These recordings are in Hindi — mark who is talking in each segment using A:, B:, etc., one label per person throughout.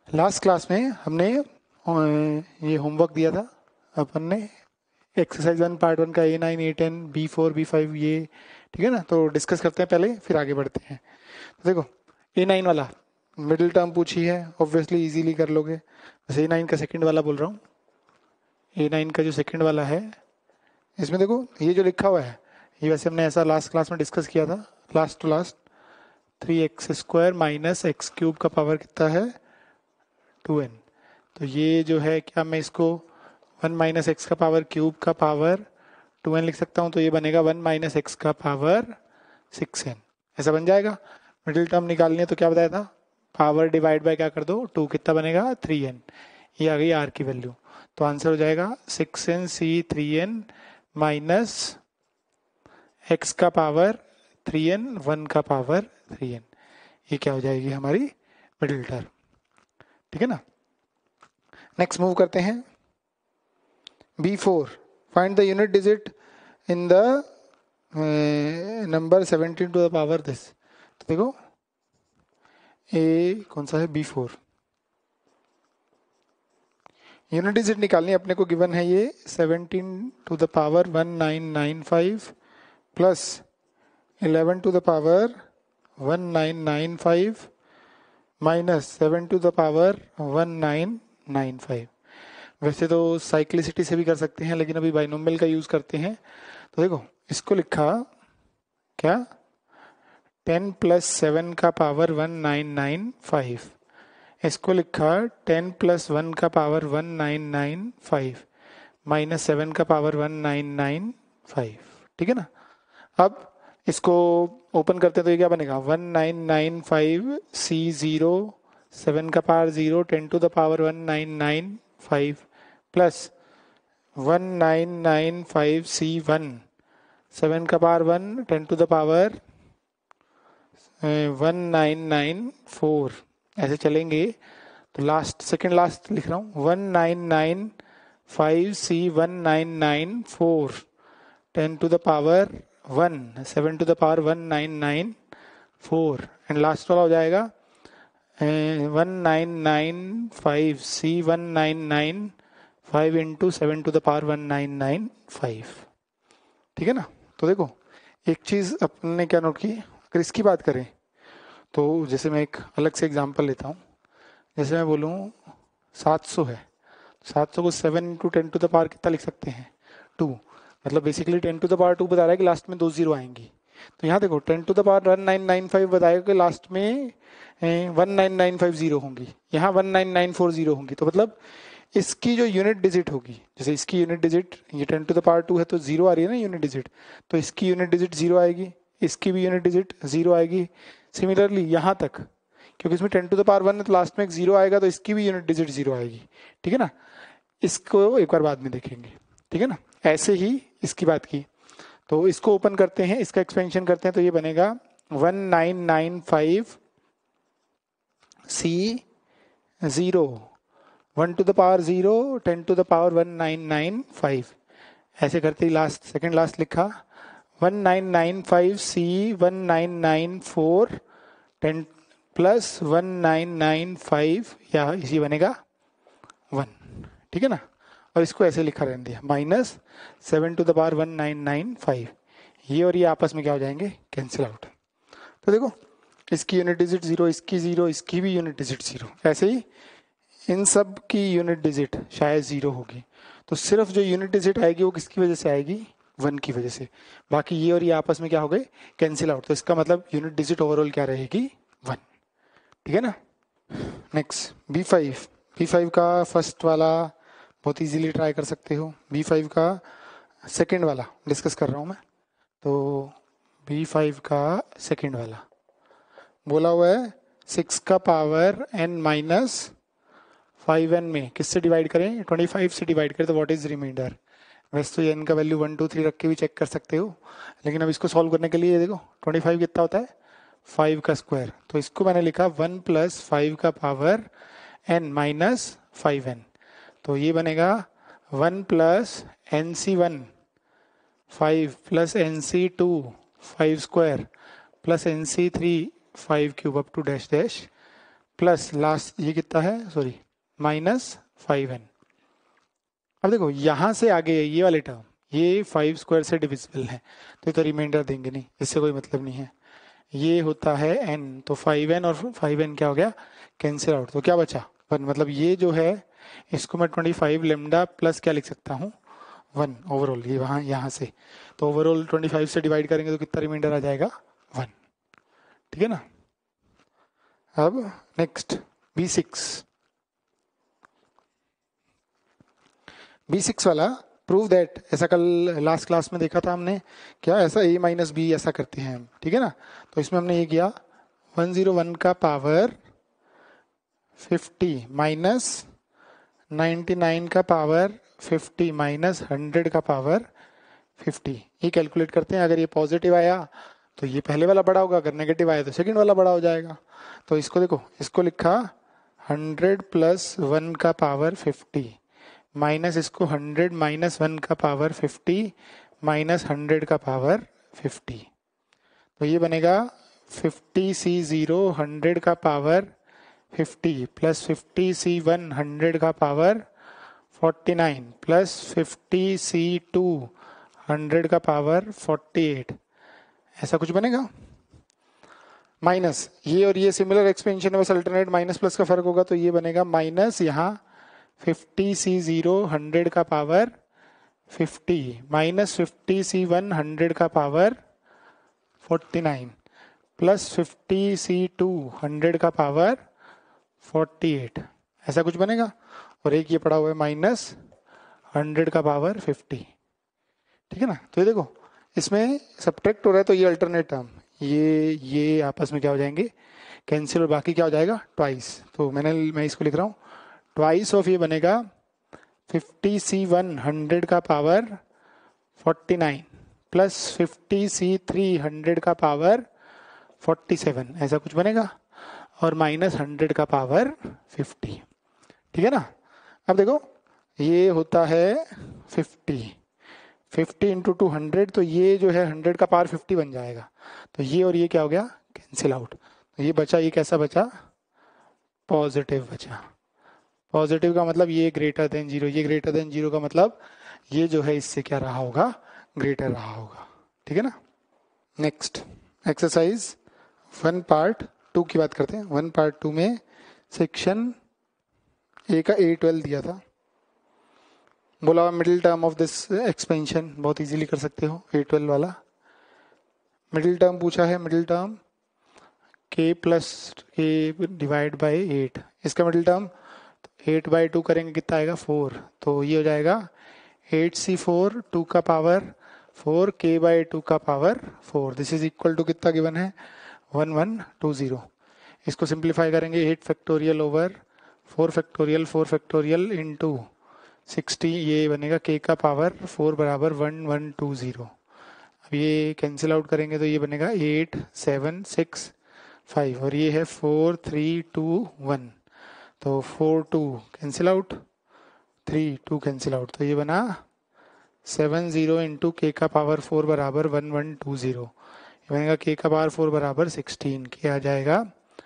A: लास्ट क्लास में हमने ये होमवर्क दिया था अपन ने, एक्सरसाइज 1 पार्ट 1 का A9 A10 B4 B5 ये, ठीक है ना। तो डिस्कस करते हैं पहले, फिर आगे बढ़ते हैं। तो देखो A9 वाला मिडिल टर्म पूछी है, ऑब्वियसली इजीली कर लोगे। बस A9 का सेकंड वाला बोल रहा हूँ। A9 का जो सेकंड वाला है, इसमें देखो ये जो लिखा हुआ है, ये वैसे हमने ऐसा लास्ट क्लास में डिस्कस किया था, last to last. 3x² minus x cube का पावर कितना है 2n। तो ये जो है, क्या मैं इसको 1 माइनस एक्स का पावर क्यूब का पावर 2n लिख सकता हूँ? तो ये बनेगा 1 माइनस एक्स का पावर 6n, ऐसा बन जाएगा। मिडिल टर्म निकालनी है तो क्या बताया था, पावर डिवाइड बाय क्या कर दो 2, कितना बनेगा 3n। ये आ गई r की वैल्यू। तो आंसर हो जाएगा 6n c 3n minus x का पावर 3n 1 का पावर 3n। ये क्या हो जाएगी हमारी मिडिल टर्म, ठीक है ना। नेक्स्ट मूव करते हैं B4, find the unit digit in the number 17 to the power this. तो देखो ए कौन सा है, B4। यूनिट डिजिट निकालनी अपने को, गिवन है ये 17 to the power 1995 plus 11 to the power 1995 minus 7 to the power 1995। वैसे तो साइक्लिसिटी से भी कर सकते हैं, लेकिन अभी बाइनोमियल का यूज करते हैं। तो देखो इसको लिखा क्या, 10 प्लस 7 का पावर 1995। इसको लिखा 10 प्लस 1 का पावर 1995 माइनस 7 का पावर 1995, ठीक है ना। अब इसको ओपन करते हैं तो ये क्या बनेगा, 1995 C0 7 का power 0 10 to the power 1995 plus 1995 C1 7 का पावर 1 10 टू द पावर 1994, ऐसे चलेंगे। तो लास्ट सेकंड लास्ट लिख रहा हूँ, 1995 C1994 10 to the power 1 7 to the power 1994 and last वाला हो जाएगा 1995 C199 into 7 to the power 1995, ठीक है ना। तो देखो एक चीज अपने क्या नोट की, अगर इसकी बात करें तो जैसे मैं एक अलग से एग्जांपल लेता हूँ। जैसे मैं बोलूँ 700 है, 700 को 7 इंटू 10 टू द पावर कितना लिख सकते हैं 2। मतलब बेसिकली 10 टू द पावर 2 बता रहा है कि लास्ट में 2 जीरो आएंगी। तो यहाँ देखो 10 टू द पावर 1995 बताएगा कि लास्ट में 19950 होंगी, यहाँ 19940 होंगी। तो मतलब इसकी जो यूनिट डिजिट होगी, जैसे इसकी यूनिट डिजिट ये 10 टू द पावर 2 है तो 0 आ रही है ना यूनिट डिजिट, तो इसकी यूनिट डिजिट 0 आएगी, इसकी भी यूनिट डिजिट 0 आएगी। सिमिलरली यहाँ तक, क्योंकि इसमें 10 टू द पावर 1 है तो लास्ट में एक 0 आएगा, तो इसकी भी यूनिट डिजिट 0 आएगी, ठीक है ना। इसको एक बार बाद में देखेंगे, ठीक है ना। ऐसे ही इसकी बात की, तो इसको ओपन करते हैं, इसका एक्सपेंशन करते हैं, तो ये बनेगा 1995 C0 1 to the power 0 10 to the power 1995, ऐसे करते ही लास्ट सेकंड लास्ट लिखा 1995 C1994 10 प्लस 1995, या इसी बनेगा 1, ठीक है ना। और इसको ऐसे लिखा रहने दिया माइनस 7 टू द पावर 1995। ये और ये आपस में क्या हो जाएंगे, कैंसिल आउट। तो देखो इसकी यूनिट डिजिट 0, इसकी 0, इसकी भी यूनिट डिजिट 0, ऐसे ही इन सब की यूनिट डिजिट शायद 0 होगी। तो सिर्फ जो यूनिट डिजिट आएगी वो किसकी वजह से आएगी, 1 की वजह से। बाकी ये और ये आपस में क्या हो गए, कैंसिल आउट। तो इसका मतलब यूनिट डिजिट ओवरऑल क्या रहेगी 1, ठीक है ना। नेक्स्ट B5 का फर्स्ट वाला बहुत इजीली ट्राई कर सकते हो, B5 का सेकंड वाला डिस्कस कर रहा हूँ मैं। तो B5 का सेकंड वाला बोला हुआ है 6 का पावर n माइनस 5n में किससे डिवाइड करें, 25 से डिवाइड करें तो व्हाट इज रिमाइंडर। वैसे तो ये n का वैल्यू 1 2 3 रख के भी चेक कर सकते हो, लेकिन अब इसको सॉल्व करने के लिए देखो 25 कितना होता है 5 का स्क्वायर। तो इसको मैंने लिखा 1 प्लस 5 का पावर n माइनस 5n। तो ये बनेगा 1 plus NC1 5 plus NC2 5 square plus NC3 5 cube up to dash dash plus last ये कितना है, सॉरी -5n। अब देखो यहाँ से आगे ये वाले टर्म, ये 5 स्क्वायर से डिविजिबल है, तो रिमाइंडर देंगे नहीं, इससे कोई मतलब नहीं है। ये होता है n, तो 5n और 5n क्या हो गया, कैंसिल आउट। तो क्या बचा 1, मतलब ये जो है इसको मैं 25 लेमडा प्लस क्या लिख सकता हूँ 1 ओवरऑल, ये वहाँ यहाँ से, तो ओवरऑल 25 से डिवाइड करेंगे तो कितना रिमाइंडर आ जाएगा 1, ठीक है ना। अब नेक्स्ट B6 वाला, प्रूव दैट, ऐसा कल लास्ट क्लास में देखा था हमने, क्या ऐसा a माइनस बी ऐसा करते हैं हम, ठीक है ना। तो इसमें हमने ये किया 101 का पावर 50 माइनस 99 का पावर 50 माइनस 100 का पावर 50, ये कैलकुलेट करते हैं। अगर ये पॉजिटिव आया तो ये पहले वाला बड़ा होगा, अगर नेगेटिव आया तो सेकंड वाला बड़ा हो जाएगा। तो इसको देखो, इसको लिखा 100 प्लस 1 का पावर 50 माइनस इसको 100 माइनस 1 का पावर 50 माइनस 100 का पावर 50, तो ये बनेगा 50C0 100 का पावर 50 प्लस 50C1 100 का पावर 49 प्लस 50C2 100 का पावर 48, ऐसा कुछ बनेगा। माइनस ये और ये सिमिलर एक्सपेंशन है, बस अल्टरनेट माइनस प्लस का फर्क होगा, तो ये बनेगा माइनस यहाँ 50C0 100 का पावर 50 माइनस 50C1 100 का पावर 49 प्लस 50C2 100 का पावर 48, ऐसा कुछ बनेगा। और एक ये पड़ा हुआ है माइनस 100 का पावर 50, ठीक है ना। तो ये देखो इसमें सब्ट्रैक्ट हो रहा है, तो ये अल्टरनेट टर्म, ये आपस में क्या हो जाएंगे, कैंसिल, और बाकी क्या हो जाएगा ट्वाइस। तो मैं इसको लिख रहा हूँ ट्वाइस ऑफ, ये बनेगा 50C1 100 का पावर 49 प्लस 50C3 100 का पावर 47, ऐसा कुछ बनेगा, और माइनस 100 का पावर 50, ठीक है ना। अब देखो ये होता है 50 इंटू 200, तो ये जो है 100 का पावर 50 बन जाएगा, तो ये और ये क्या हो गया, कैंसिल आउट। तो ये बचा, ये कैसा बचा, पॉजिटिव बचा। पॉजिटिव का मतलब ये ग्रेटर देन जीरो, ये ग्रेटर देन जीरो का मतलब ये जो है इससे क्या रहा होगा, ग्रेटर रहा होगा, ठीक है ना। नेक्स्ट एक्सरसाइज 1 पार्ट 2 की बात करते हैं। 1 पार्ट 2 में सेक्शन ए का A12 दिया था, बोला middle term of this expansion, बहुत इजीली कर सकते हो A12 वाला। मिडिल टर्म पूछा है, middle term k plus k divide by 8, इसका मिडिल टर्म 8/2 करेंगे कितना आएगा 4, तो ये हो जाएगा 8C4 2 का पावर 4 k/2 का power 4, this is equal to कितना गिवन है 1120। इसको सिंप्लीफाई करेंगे 8 फैक्टोरियल ओवर 4 फैक्टोरियल इंटू 60, ये बनेगा k का पावर 4 बराबर 1120। अब ये कैंसिल आउट करेंगे तो ये बनेगा 8 7 6 5, और ये है 4 3 2 1, तो 4 2 कैंसिल आउट, 3 2 कैंसिल आउट, तो ये बना 70 इंटू के का पावर 4 बराबर 1120, ये बनेगा के का पावर 4 बराबर 16, के आ जाएगा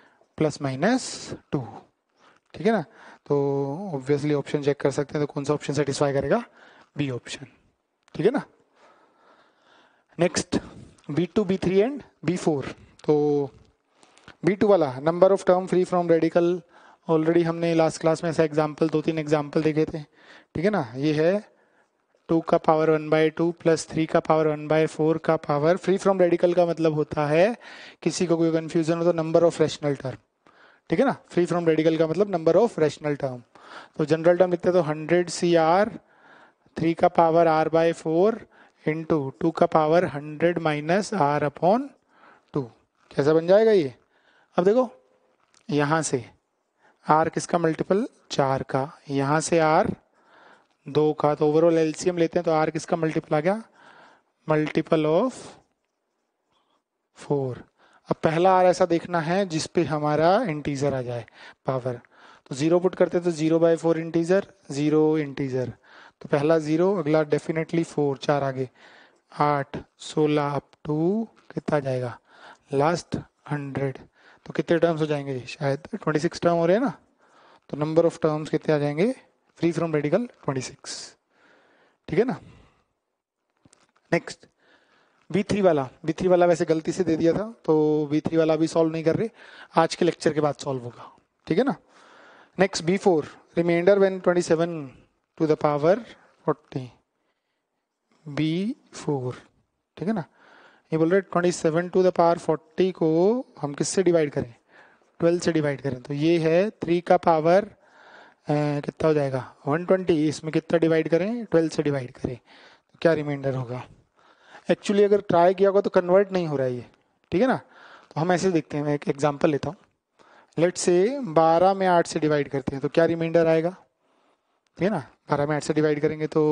A: ±2, ठीक है ना। तो ऑब्वियसली ऑप्शन चेक कर सकते हैं, तो कौन सा ऑप्शन सेटिस्फाई करेगा, बी ऑप्शन, ठीक है ना। Next B2 B3 and B4, तो B2 वाला number of term free from radical, already हमने लास्ट क्लास में ऐसा एग्जाम्पल 2-3 एग्जाम्पल देखे थे, ठीक है ना। ये है 2 का पावर 1/2 प्लस 3 का पावर 1/4 का पावर, फ्री फ्रॉम रेडिकल का मतलब होता है, किसी को कोई कंफ्यूजन हो तो नंबर ऑफ रैशनल टर्म, ठीक है ना। फ्री फ्रॉम रेडिकल का मतलब नंबर ऑफ रैशनल टर्म, तो जनरल टर्म लिखते हैं तो 100CR 3 का पावर R/4 इंटू 2 का पावर 100 माइनस R/2, कैसा बन जाएगा ये। अब देखो यहाँ से R किसका मल्टीपल 4 का, यहाँ से R 2 का, तो ओवरऑल एलसीएम लेते हैं तो R किसका मल्टीपल आ गया, मल्टीपल ऑफ 4। अब पहला R ऐसा देखना है जिसपे हमारा इंटीजर आ जाए पावर, तो 0 पुट करते हैं तो 0/4 इंटीजर 0 इंटीजर, तो पहला 0, अगला डेफिनेटली 4, 4 आगे 8 16 अप टू कितना जाएगा लास्ट 100, तो तो कितने टर्म्स हो जाएंगे, शायद 26 टर्म हो रहे हैं ना, तो नंबर ऑफ टर्म्स कितने आ जाएंगे फ्री फ्रॉम रेडिकल 26, ठीक है ना। नेक्स्ट V3 वाला वैसे गलती से दे दिया था, तो V3 वाला अभी सॉल्व नहीं कर रहे, आज के लेक्चर के बाद सॉल्व होगा, ठीक है ना। Next B4 reminder when 27 to the power 40, B4, ठीक है ना। ये बोल रहे 27 टू द पावर 40 को हम किससे डिवाइड करें, 12 से डिवाइड करें, तो ये है 3 का पावर कितना हो जाएगा 120, इसमें कितना डिवाइड करें 12 से डिवाइड करें, तो क्या रिमाइंडर होगा। एक्चुअली अगर ट्राई किया होगा तो कन्वर्ट नहीं हो रहा है ये, ठीक है ना। तो हम ऐसे देखते हैं, मैं एक एग्जांपल लेता हूँ। लेट से 12 में 8 से डिवाइड करते हैं तो क्या रिमाइंडर आएगा, ठीक है ना। 12 में 8 से डिवाइड करेंगे तो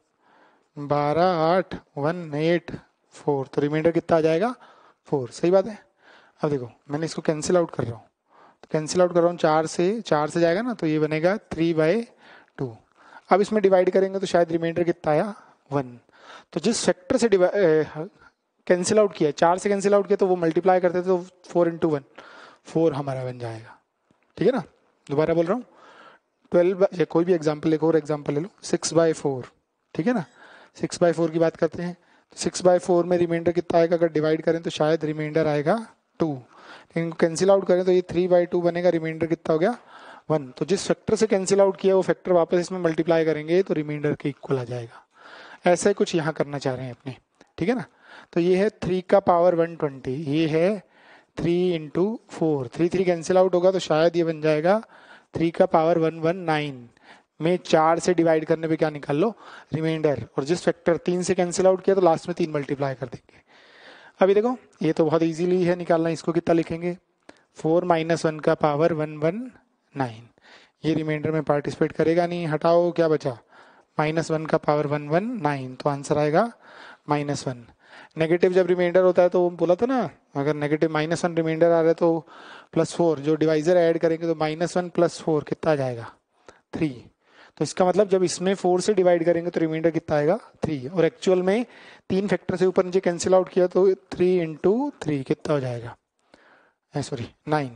A: 12 8 1 8 4, तो रिमाइंडर कितना आ जाएगा 4, सही बात है। अब देखो मैंने इसको कैंसिल आउट कर रहा हूँ, तो कैंसिल आउट कर रहा हूँ 4 से जाएगा ना, तो ये बनेगा 3/2। अब इसमें डिवाइड करेंगे तो शायद रिमाइंडर कितना आया 1। तो जिस फैक्टर से कैंसिल आउट किया, 4 से कैंसिल आउट किया तो वो मल्टीप्लाई करते थे, तो 4 × 1 4 हमारा बन जाएगा, ठीक है ना। दोबारा बोल रहा हूँ 12 या कोई भी एग्जाम्पल, एक और एग्जाम्पल ले लो 6/4, ठीक है ना। 6/4 की बात करते हैं, तो 6/4 में रिमाइंडर कितना आएगा, अगर डिवाइड करें तो शायद रिमाइंडर आएगा 2, लेकिन कैंसिल आउट करें तो ये 3/2 बनेगा, रिमाइंडर कितना हो गया 1। तो जिस फैक्टर से कैंसिल आउट किया वो फैक्टर वापस इसमें मल्टीप्लाई करेंगे तो रिमाइंडर के इक्वल आ जाएगा। ऐसा ही कुछ यहाँ करना चाह रहे हैं अपने, ठीक है ना। तो ये है 3 का पावर 120, ये है 3 × 4, 3 कैंसिल आउट होगा तो शायद ये बन जाएगा 3 का पावर 119 में 4 से डिवाइड करने पे क्या निकाल लो रिमाइंडर, और जिस फैक्टर 3 से कैंसिल आउट किया तो लास्ट में 3 मल्टीप्लाई कर देंगे। अभी देखो ये तो बहुत इजीली है निकालना, इसको कितना लिखेंगे 4 - 1 का पावर 119, ये रिमाइंडर में पार्टिसिपेट करेगा नहीं, हटाओ क्या बचा -1 का पावर 119, तो आंसर आएगा -1। नेगेटिव जब रिमाइंडर होता है तो बोला था ना, अगर नेगेटिव -1 रिमाइंडर आ रहा है तो +4 जो डिवाइजर ऐड करेंगे तो -1 + 4 कितना आ जाएगा 3। तो इसका मतलब जब इसमें 4 से डिवाइड करेंगे तो रिमाइंडर कितना आएगा 3, और एक्चुअल में 3 फैक्टर से ऊपर नीचे कैंसिल आउट किया तो 3 × 3 कितना हो जाएगा, सॉरी 9,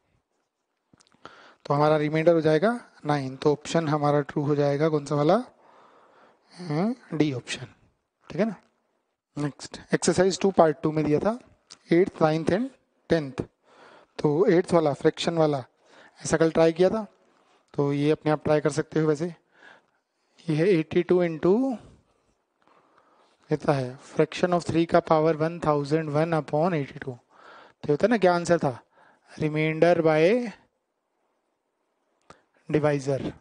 A: तो हमारा रिमाइंडर हो जाएगा 9। तो ऑप्शन हमारा ट्रू हो जाएगा, कौन सा वाला, डी ऑप्शन, ठीक है ना। नेक्स्ट एक्सरसाइज 2 पार्ट 2 में दिया था 8th 9th एंड 10th, तो 8th वाला फ्रैक्शन वाला ऐसा कल ट्राई किया था, तो ये अपने आप ट्राई कर सकते हो। वैसे ये है 82 × कितना है फ्रैक्शन ऑफ 3 का पावर 1001/82, तो होता है ना क्या आंसर था, रिमाइंडर बाय डिवाइजर,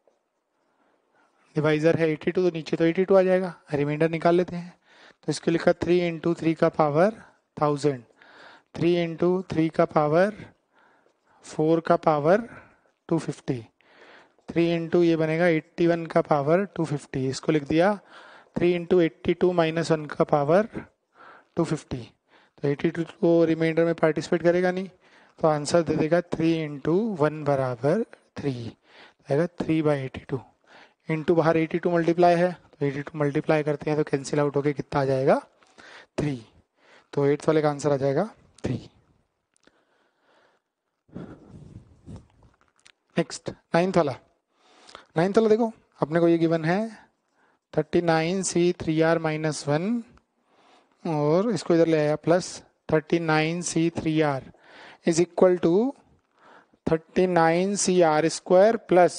A: डिवाइजर है 82 तो नीचे तो 82 आ जाएगा, रिमाइंडर निकाल लेते हैं। तो इसको लिखा 3 × 3 का पावर 1000, 3 × 3 का पावर 4 का पावर 250, 3 × ये बनेगा 81 का पावर 250, इसको लिख दिया 3 × 82 - 1 का पावर 250, तो 82 को रिमाइंडर में पार्टिसिपेट करेगा नहीं, तो आंसर दे देगा 3 × 1 = 3, आएगा 3/82, इंटू बाहर 82 मल्टीप्लाई है तो 82 मल्टीप्लाई करते हैं तो कैंसिल आउट होके कितना आ जाएगा 3, तो 8th वाले का आंसर आ जाएगा 3। नेक्स्ट 9th वाला देखो अपने को ये गिवन है 39C3R - 1, और इसको इधर ले आया plus 39C3R is equal to 39CR² plus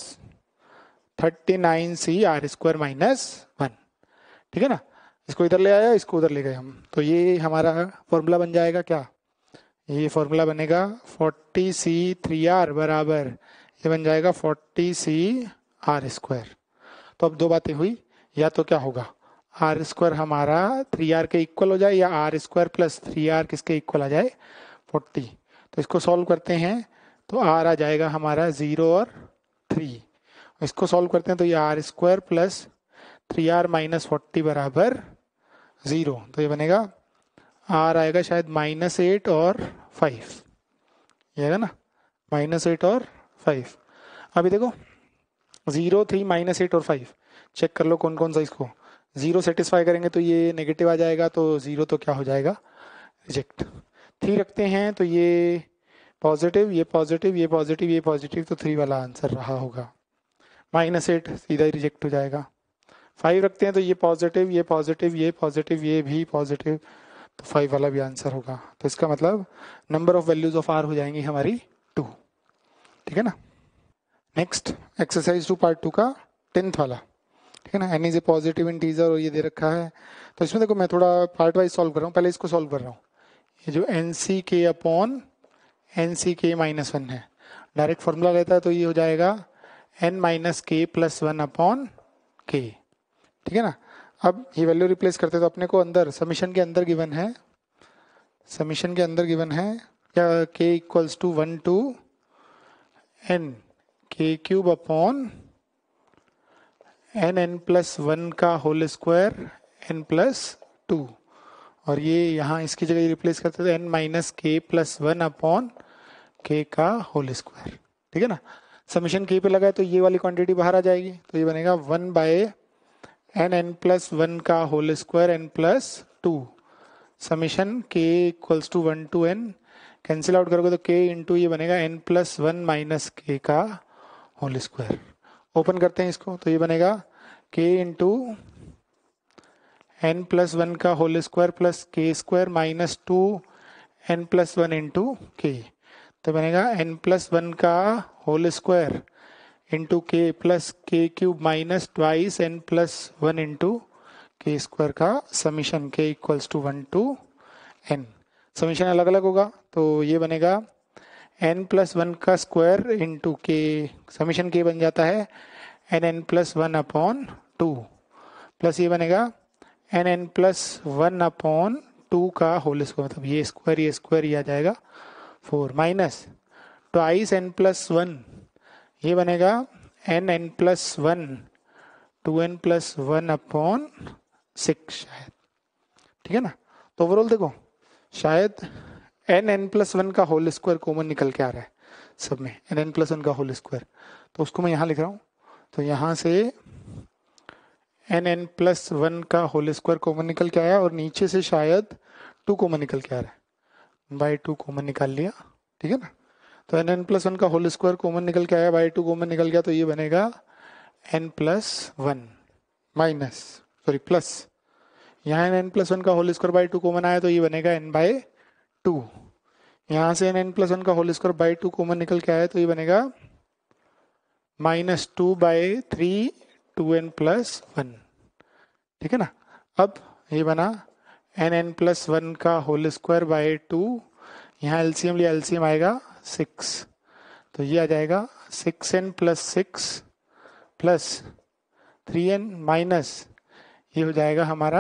A: 39CR² - 1, ठीक है ना। इसको इधर ले आया, इसको उधर ले गए हम, तो ये हमारा फॉर्मूला बन जाएगा क्या, ये फॉर्मूला बनेगा 40C3R बराबर ये बन जाएगा 40CR²। तो अब दो बातें हुई, या तो क्या होगा R² हमारा 3R के इक्वल हो जाए, या R² + 3R किसके इक्वल आ जाए 40। तो इसको सॉल्व करते हैं तो R आ जाएगा हमारा 0 और 3, इसको सॉल्व करते हैं तो ये R² + 3R - 40 बराबर 0, तो ये बनेगा R आएगा शायद -8 और 5, ये है ना -8 और 5। अभी देखो 0 3 -8 और 5 चेक कर लो कौन कौन सा, इसको 0 सेटिस्फाई करेंगे तो ये नेगेटिव आ जाएगा, तो 0 तो क्या हो जाएगा रिजेक्ट। 3 रखते हैं तो ये पॉजिटिव, ये पॉजिटिव, ये पॉजिटिव, ये पॉजिटिव, तो 3 वाला आंसर रहा होगा। -8 सीधा ही रिजेक्ट हो जाएगा। 5 रखते हैं तो ये पॉजिटिव, ये पॉजिटिव, ये पॉजिटिव, ये भी पॉजिटिव, तो 5 वाला भी आंसर होगा। तो इसका मतलब number of values of r हो जाएंगी हमारी 2। ठीक है ना। नेक्स्ट एक्सरसाइज 2 पार्ट 2 का 10th वाला। ठीक है ना। N is a positive integer और ये दे रखा है। तो इसमें देखो मैं थोड़ा पार्ट वाइज सॉल्व कर रहा हूँ, पहले इसको सॉल्व कर रहा हूँ। ये जो एन सी के अपॉन एन सी के -1 है, डायरेक्ट फॉर्मूला लेता है तो ये हो जाएगा n माइनस के प्लस 1 अपॉन के। ठीक है ना। अब ये वैल्यू रिप्लेस करते तो अपने को अंदर समीशन के अंदर गिवन है, समीशन के अंदर गिवन है क्या, k equals to 1 to n के क्यूब अपॉन n प्लस 1 का होल स्क्वायर n प्लस 2, और ये यहाँ इसकी जगह रिप्लेस करते थे n माइनस के प्लस 1 अपॉन के का होल स्क्वायर। ठीक है ना। समीशन के पे लगा है तो ये वाली क्वांटिटी बाहर आ जाएगी, तो ये बनेगा 1 बाय n प्लस 1 का whole square n plus 2, summation के equals to 1 to n, cancel out करोगे तो k इंटू ये बनेगा n प्लस 1 माइनस के का होल स्क्वायर। ओपन करते हैं इसको तो ये बनेगा k इंटू n प्लस 1 का होल स्क्वायर प्लस के square minus 2 n plus 1 into के, तो बनेगा n प्लस 1 का होल स्क्वायर इंटू के प्लस के cube minus twice n plus 1 into के स्क्वायर का summation k equals to 1 to n। Summation अलग अलग होगा तो ये बनेगा n प्लस 1 का स्क्वायर इंटू के, समीशन k बन जाता है n प्लस 1 अपॉन 2, प्लस ये बनेगा n प्लस 1 अपॉन 2 का होल स्क्वायर, मतलब ये स्क्वायर ये आ जाएगा 4, माइनस ट्वाइस n प्लस 1, ये बनेगा n plus 1 2n plus 1 upon 6 शायद। ठीक है ना। तो ओवरऑल देखो शायद n प्लस 1 का होल स्क्वायर कॉमन निकल के आ रहा है सब में, n प्लस 1 का होल स्क्वायर, तो उसको मैं यहाँ लिख रहा हूँ। तो यहाँ से n प्लस 1 का होल स्क्वायर कॉमन निकल के आया और नीचे से शायद 2 कॉमन निकल के आ रहा है, बाई 2 कॉमन निकाल लिया। ठीक है ना। तो n प्लस 1 का होल स्क्वायर कॉमन निकल के आया, बाई 2 कॉमन निकल गया, तो ये बनेगा n plus 1 minus sorry plus, यहाँ n प्लस 1 का होल स्क्वायर बाई 2 कॉमन आया तो ये बनेगा n बाई 2, यहाँ से n प्लस 1 का होल स्क्वायर बाई 2 कॉमन निकल के आया तो ये बनेगा -2 बाई 3 2n प्लस 1। ठीक है ना। अब ये बना n प्लस 1 का होल स्क्वायर बाई 2, यहाँ एलसीएम लिया, एलसीएम आएगा 6, तो ये आ जाएगा 6n plus 6 plus 3n minus ये हो जाएगा हमारा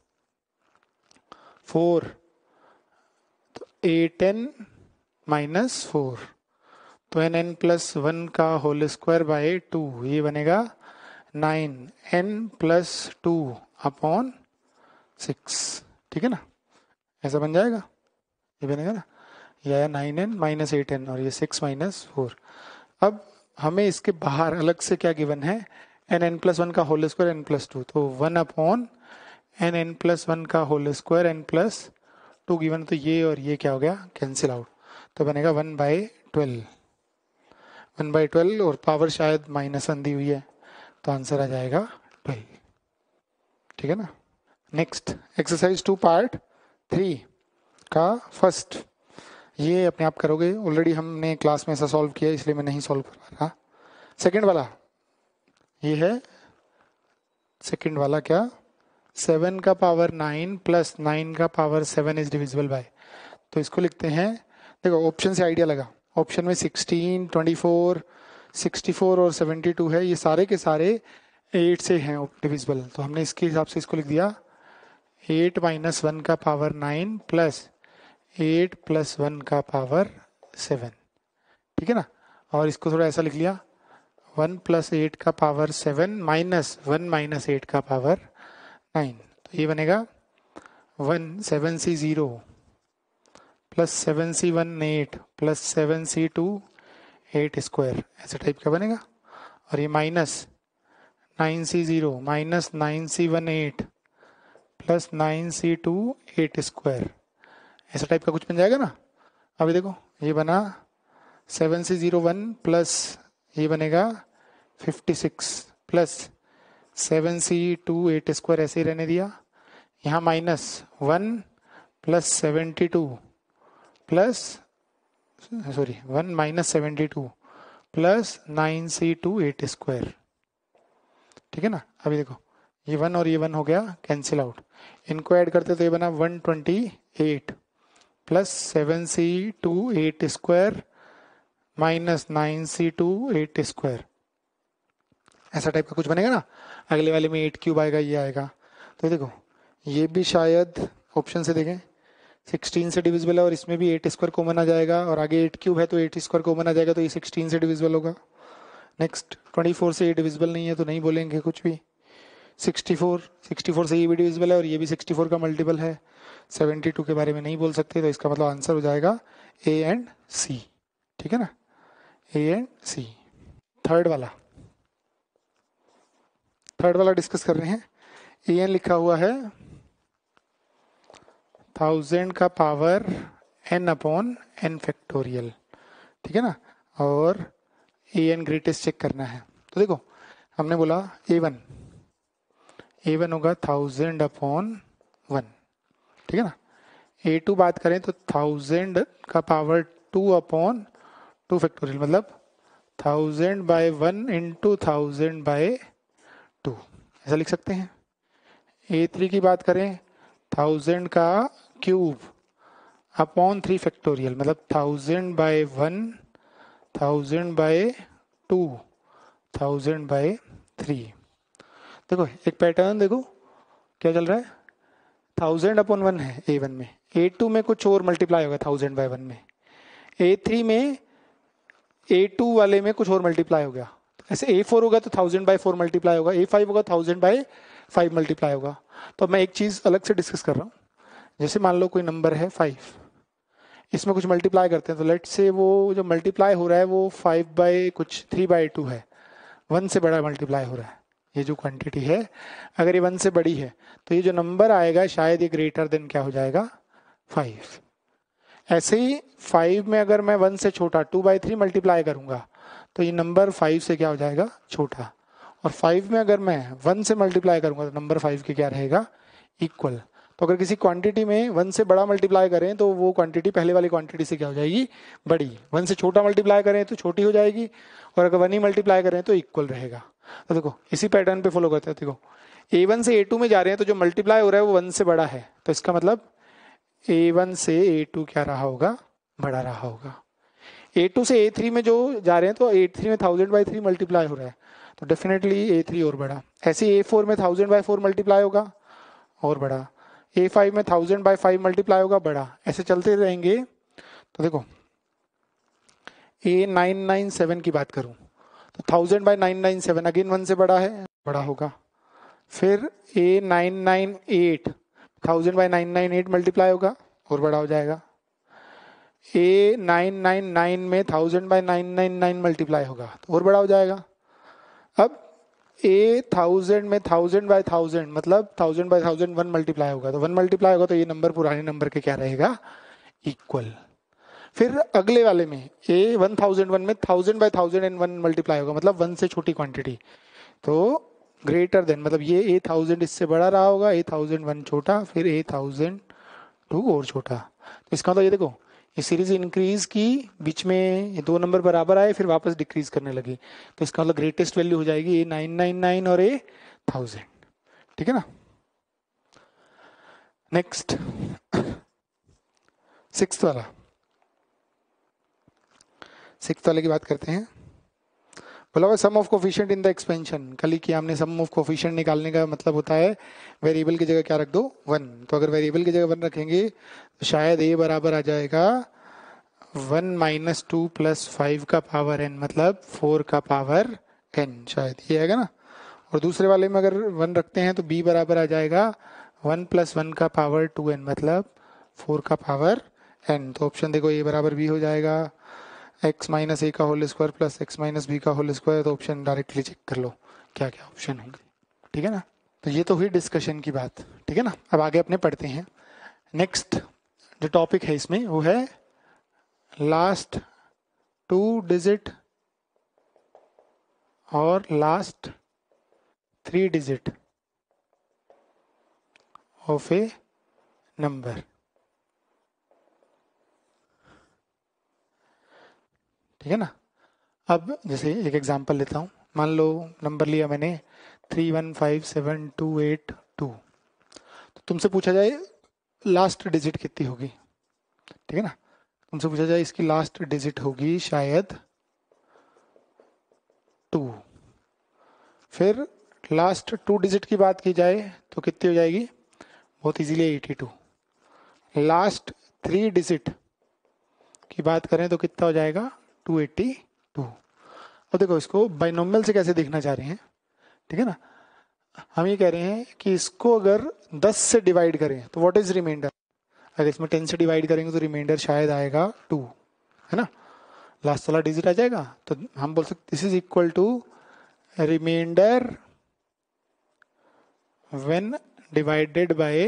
A: 4, तो 8n माइनस 4, तो n प्लस 1 का होल स्क्वायर बाई 2, ये बनेगा 9n प्लस 2 अपॉन 6। ठीक है ना। ऐसा बन जाएगा, ये बनेगा ना, ये आया 9n माइनस 8n और ये 6 माइनस 4। अब हमें इसके बाहर अलग से क्या गिवन है, n प्लस 1 का होल स्क्वायर n प्लस 2, तो 1 अपॉन n प्लस 1 का whole square n plus 2 given, तो ये और ये क्या हो गया, कैंसिल आउट, तो बनेगा 1/12, 1/12 और पावर शायद -1 दी हुई है, तो आंसर आ जाएगा 12। ठीक है ना। नेक्स्ट एक्सरसाइज 2 पार्ट 3 का फर्स्ट, ये अपने आप करोगे, ऑलरेडी हमने क्लास में ऐसा सॉल्व किया इसलिए मैं नहीं सॉल्व कर रहा। सेकंड वाला ये है, सेकंड वाला क्या, 7 का पावर 9 प्लस 9 का पावर 7 इज डिविजिबल बाय, तो इसको लिखते हैं, देखो ऑप्शन से आइडिया लगा, ऑप्शन में 16 24 64 और 72 है, ये सारे के सारे 8 से हैं डिविजिबल, तो हमने इसके हिसाब से इसको लिख दिया 8 माइनस 1 का पावर 9 प्लस 8 प्लस 1 का पावर 7। ठीक है ना। और इसको थोड़ा ऐसा लिख लिया 1 प्लस 8 का पावर 7 माइनस 1 माइनस 8 का पावर 9, तो ये बनेगा 1 7c 0 plus 7c 1 8 plus 7c 2 8 square, ऐसा टाइप का बनेगा। और ये minus 9c 0 minus 9c 1 8 plus 9c 2 8 square, ऐसा टाइप का कुछ बन जाएगा ना। अभी देखो ये बना 7C01 प्लस ये बनेगा 56 प्लस 7C28 ऐसे ही रहने दिया। यहाँ -1 प्लस 72 प्लस 1 - 72 प्लस 9C28। ठीक है ना। अभी देखो ये 1 और ये 1 हो गया कैंसिल आउट, इनको ऐड करते तो ये बना 128 प्लस 7C28 माइनस 9C28। ऐसा टाइप का कुछ बनेगा ना। अगले वाले में 8 क्यूब आएगा, ये आएगा। तो देखो ये भी शायद ऑप्शन से देखें 16 से डिविजिबल है और इसमें भी 8 स्क्वायर कॉमन आ जाएगा और आगे 8 क्यूब है तो 8 स्क्वायर कॉमन आ जाएगा, तो ये 16 से डिविजिबल होगा। नेक्स्ट 24 से ये डिविजिबल नहीं है तो नहीं बोलेंगे कुछ भी। 64 से ये भी डिविजिबल है और ये भी 64 का मल्टीपल है। 72 के बारे में नहीं बोल सकते, तो इसका मतलब आंसर हो जाएगा ए एंड सी। ठीक है ना, ए एंड सी। थर्ड वाला डिस्कस कर रहे हैं। ए एन लिखा हुआ है 1000 का power n upon n factorial. ठीक है ना, और ए एन ग्रेटेस्ट चेक करना है। तो देखो हमने बोला A1 होगा 1000 अपॉन 1। ठीक है ना। A2 बात करें तो 1000 का पावर 2 अपॉन 2 फैक्टोरियल, मतलब 1000 बाय 1 इंटू 1000 बाय 2, ऐसा लिख सकते हैं। A3 की बात करें 1000 का क्यूब अपॉन 3 फैक्टोरियल, मतलब 1000 बाय 1, 1000 बाय 2, 1000 बाय 3। देखो एक पैटर्न देखो क्या चल रहा है। 1000 अपॉन 1 है A1 में, A2 में कुछ और मल्टीप्लाई होगा 1000 बाय 1 में, A3 में A2 वाले में कुछ और मल्टीप्लाई हो गया। ऐसे A4 होगा तो 1000 बाय 4 मल्टीप्लाई होगा, A5 होगा 1000 बाय 5 मल्टीप्लाई होगा। तो मैं एक चीज अलग से डिस्कस कर रहा हूँ। जैसे मान लो कोई नंबर है 5, इसमें कुछ मल्टीप्लाई करते हैं तो लेट से वो जो मल्टीप्लाई हो रहा है वो 5 बाय कुछ 3 बाय 2 है, 1 से बड़ा मल्टीप्लाई हो रहा है। ये जो क्वांटिटी है अगर ये 1 से बड़ी है तो ये जो नंबर आएगा शायद ये ग्रेटर देन क्या हो जाएगा 5। ऐसे ही 5 में अगर मैं 1 से छोटा 2 बाई 3 मल्टीप्लाई करूंगा तो ये नंबर 5 से क्या हो जाएगा छोटा, और 5 में अगर मैं 1 से मल्टीप्लाई करूंगा तो नंबर 5 के क्या रहेगा इक्वल। तो अगर किसी क्वांटिटी में 1 से बड़ा मल्टीप्लाई करें तो वो क्वांटिटी पहले वाली क्वांटिटी से क्या हो जाएगी बड़ी, 1 से छोटा मल्टीप्लाई करें तो छोटी हो जाएगी, और अगर 1 ही मल्टीप्लाई करें तो इक्वल रहेगा। तो देखो इसी पैटर्न पे फॉलो करते हैं। देखो A1 से A2 में जा रहे हैं तो जो मल्टीप्लाई हो रहा है वो 1 से बड़ा है, तो इसका मतलब A1 से A2 क्या रहा होगा बड़ा रहा होगा। A2 से A3 में जो जा रहे हैं तो A3 में 1000 बाई 3 मल्टीप्लाई हो रहा है तो डेफिनेटली A3 और बड़ा। ऐसे A4 में 1000 बाई 4 मल्टीप्लाई होगा और बड़ा, A5 में 1000 बाई 5 मल्टीप्लाई होगा बड़ा, ऐसे चलते रहेंगे। तो देखो A997 की बात करूं तो 1000 बाई 997 अगेन 1 से बड़ा है, बड़ा होगा। फिर A998 1000 बाई 998 मल्टीप्लाई होगा और बड़ा हो जाएगा। A999 में 1000 बाई 999 मल्टीप्लाई होगा तो और बड़ा हो जाएगा। अब A1000 में 1000 बाई 1000 मतलब 1000 बाई 1000 1 मल्टीप्लाई होगा, तो 1 मल्टीप्लाई होगा तो ये नंबर पुराने नंबर के क्या रहेगा इक्वल। फिर अगले वाले में A1001 में 1000 बाई 1001 मल्टीप्लाई होगा, मतलब 1 से छोटी क्वांटिटी, तो ग्रेटर देन, मतलब ये A1000 इससे बड़ा रहा होगा, A1001 छोटा, फिर A1002 और छोटा। तो इसका मतलब ये देखो ये सीरीज इंक्रीज की, बीच में ये दो नंबर बराबर आए फिर वापस डिक्रीज करने लगी, तो इसका मतलब ग्रेटेस्ट वैल्यू हो जाएगी A999 और A1000। ठीक है ना। नेक्स्ट सिक्स्थ वाले की बात करते हैं। बोला हुआ sum of coefficient in the expansion, कल ही किया हमने। सम ऑफ कोफिशिएंट निकालने का मतलब होता है वेरिएबल की जगह क्या रख दो 1। तो अगर वेरिएबल की जगह 1 रखेंगे तो शायद A बराबर आ जाएगा 1 - 2 + 5 का पावर n, मतलब 4 का पावर n, शायद ये आएगा ना। और दूसरे वाले में अगर 1 रखते हैं तो B बराबर आ जाएगा 1 + 1 का पावर 2n, मतलब 4 का पावर n। तो ऑप्शन देखो A बराबर B हो जाएगा, x - a का whole square plus x - b का होल स्क्वायर। तो ऑप्शन डायरेक्टली चेक कर लो क्या क्या ऑप्शन होंगे। ठीक है ना। तो ये तो हुई डिस्कशन की बात। ठीक है ना। अब आगे अपने पढ़ते हैं। नेक्स्ट जो टॉपिक है इसमें वो है लास्ट 2 डिजिट और last 3 digit of A number. ठीक है ना। अब जैसे एक एग्जांपल लेता हूँ, मान लो नंबर लिया मैंने 3157282, तो तुमसे पूछा जाए लास्ट डिजिट कितनी होगी। ठीक है ना, तुमसे पूछा जाए इसकी लास्ट डिजिट होगी शायद 2। फिर लास्ट 2 डिजिट की बात की जाए तो कितनी हो जाएगी, बहुत इजीली 82। लास्ट 3 डिजिट की बात करें तो कितना हो जाएगा 282। अब देखो इसको बाइनोमियल से कैसे देखना चाह रहे हैं। ठीक है ना, हम ये कह रहे हैं कि इसको अगर 10 से डिवाइड करें तो व्हाट इज रिमाइंडर। अगर इसमें 10 से डिवाइड करेंगे तो रिमाइंडर शायद आएगा 2, है ना, लास्ट वाला डिजिट आ जाएगा। तो हम बोल सकते this is equal to reminder when divided by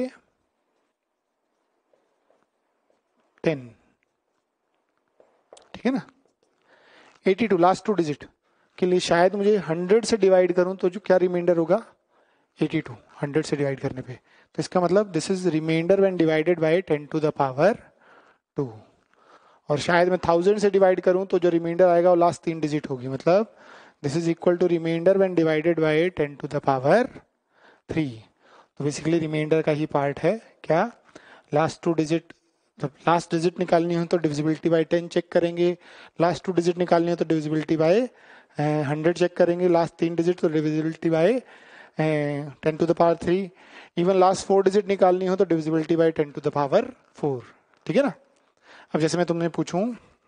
A: 10। ठीक है ना, 82 लास्ट 2 डिजिट के लिए शायद मुझे 100 से डिवाइड करूं तो जो क्या रिमाइंडर होगा 82, 100 से डिवाइड करने पे। तो इसका मतलब this is reminder when divided by 10 to the power 2। और शायद मैं 1000 से डिवाइड करूं तो जो रिमाइंडर आएगा वो लास्ट 3 डिजिट होगी, मतलब this is equal to reminder when divided by 10 to the power 3। तो बेसिकली रिमाइंडर का ही पार्ट है क्या, लास्ट 2 डिजिट। जब लास्ट डिजिट निकालनी हो तो डिविजिबिलिटी बाय 10 चेक करेंगे, लास्ट 2 डिजिट निकालनी हो तो डिविजिबिलिटी बाय 100 चेक करेंगे, लास्ट 3 डिजिट तो divisibility by 10 to the power 3। Even last 4 digit निकालनी हो तो divisibility by 10 to the power 4। ठीक है ना। अब जैसे मैं तुमने पूछूं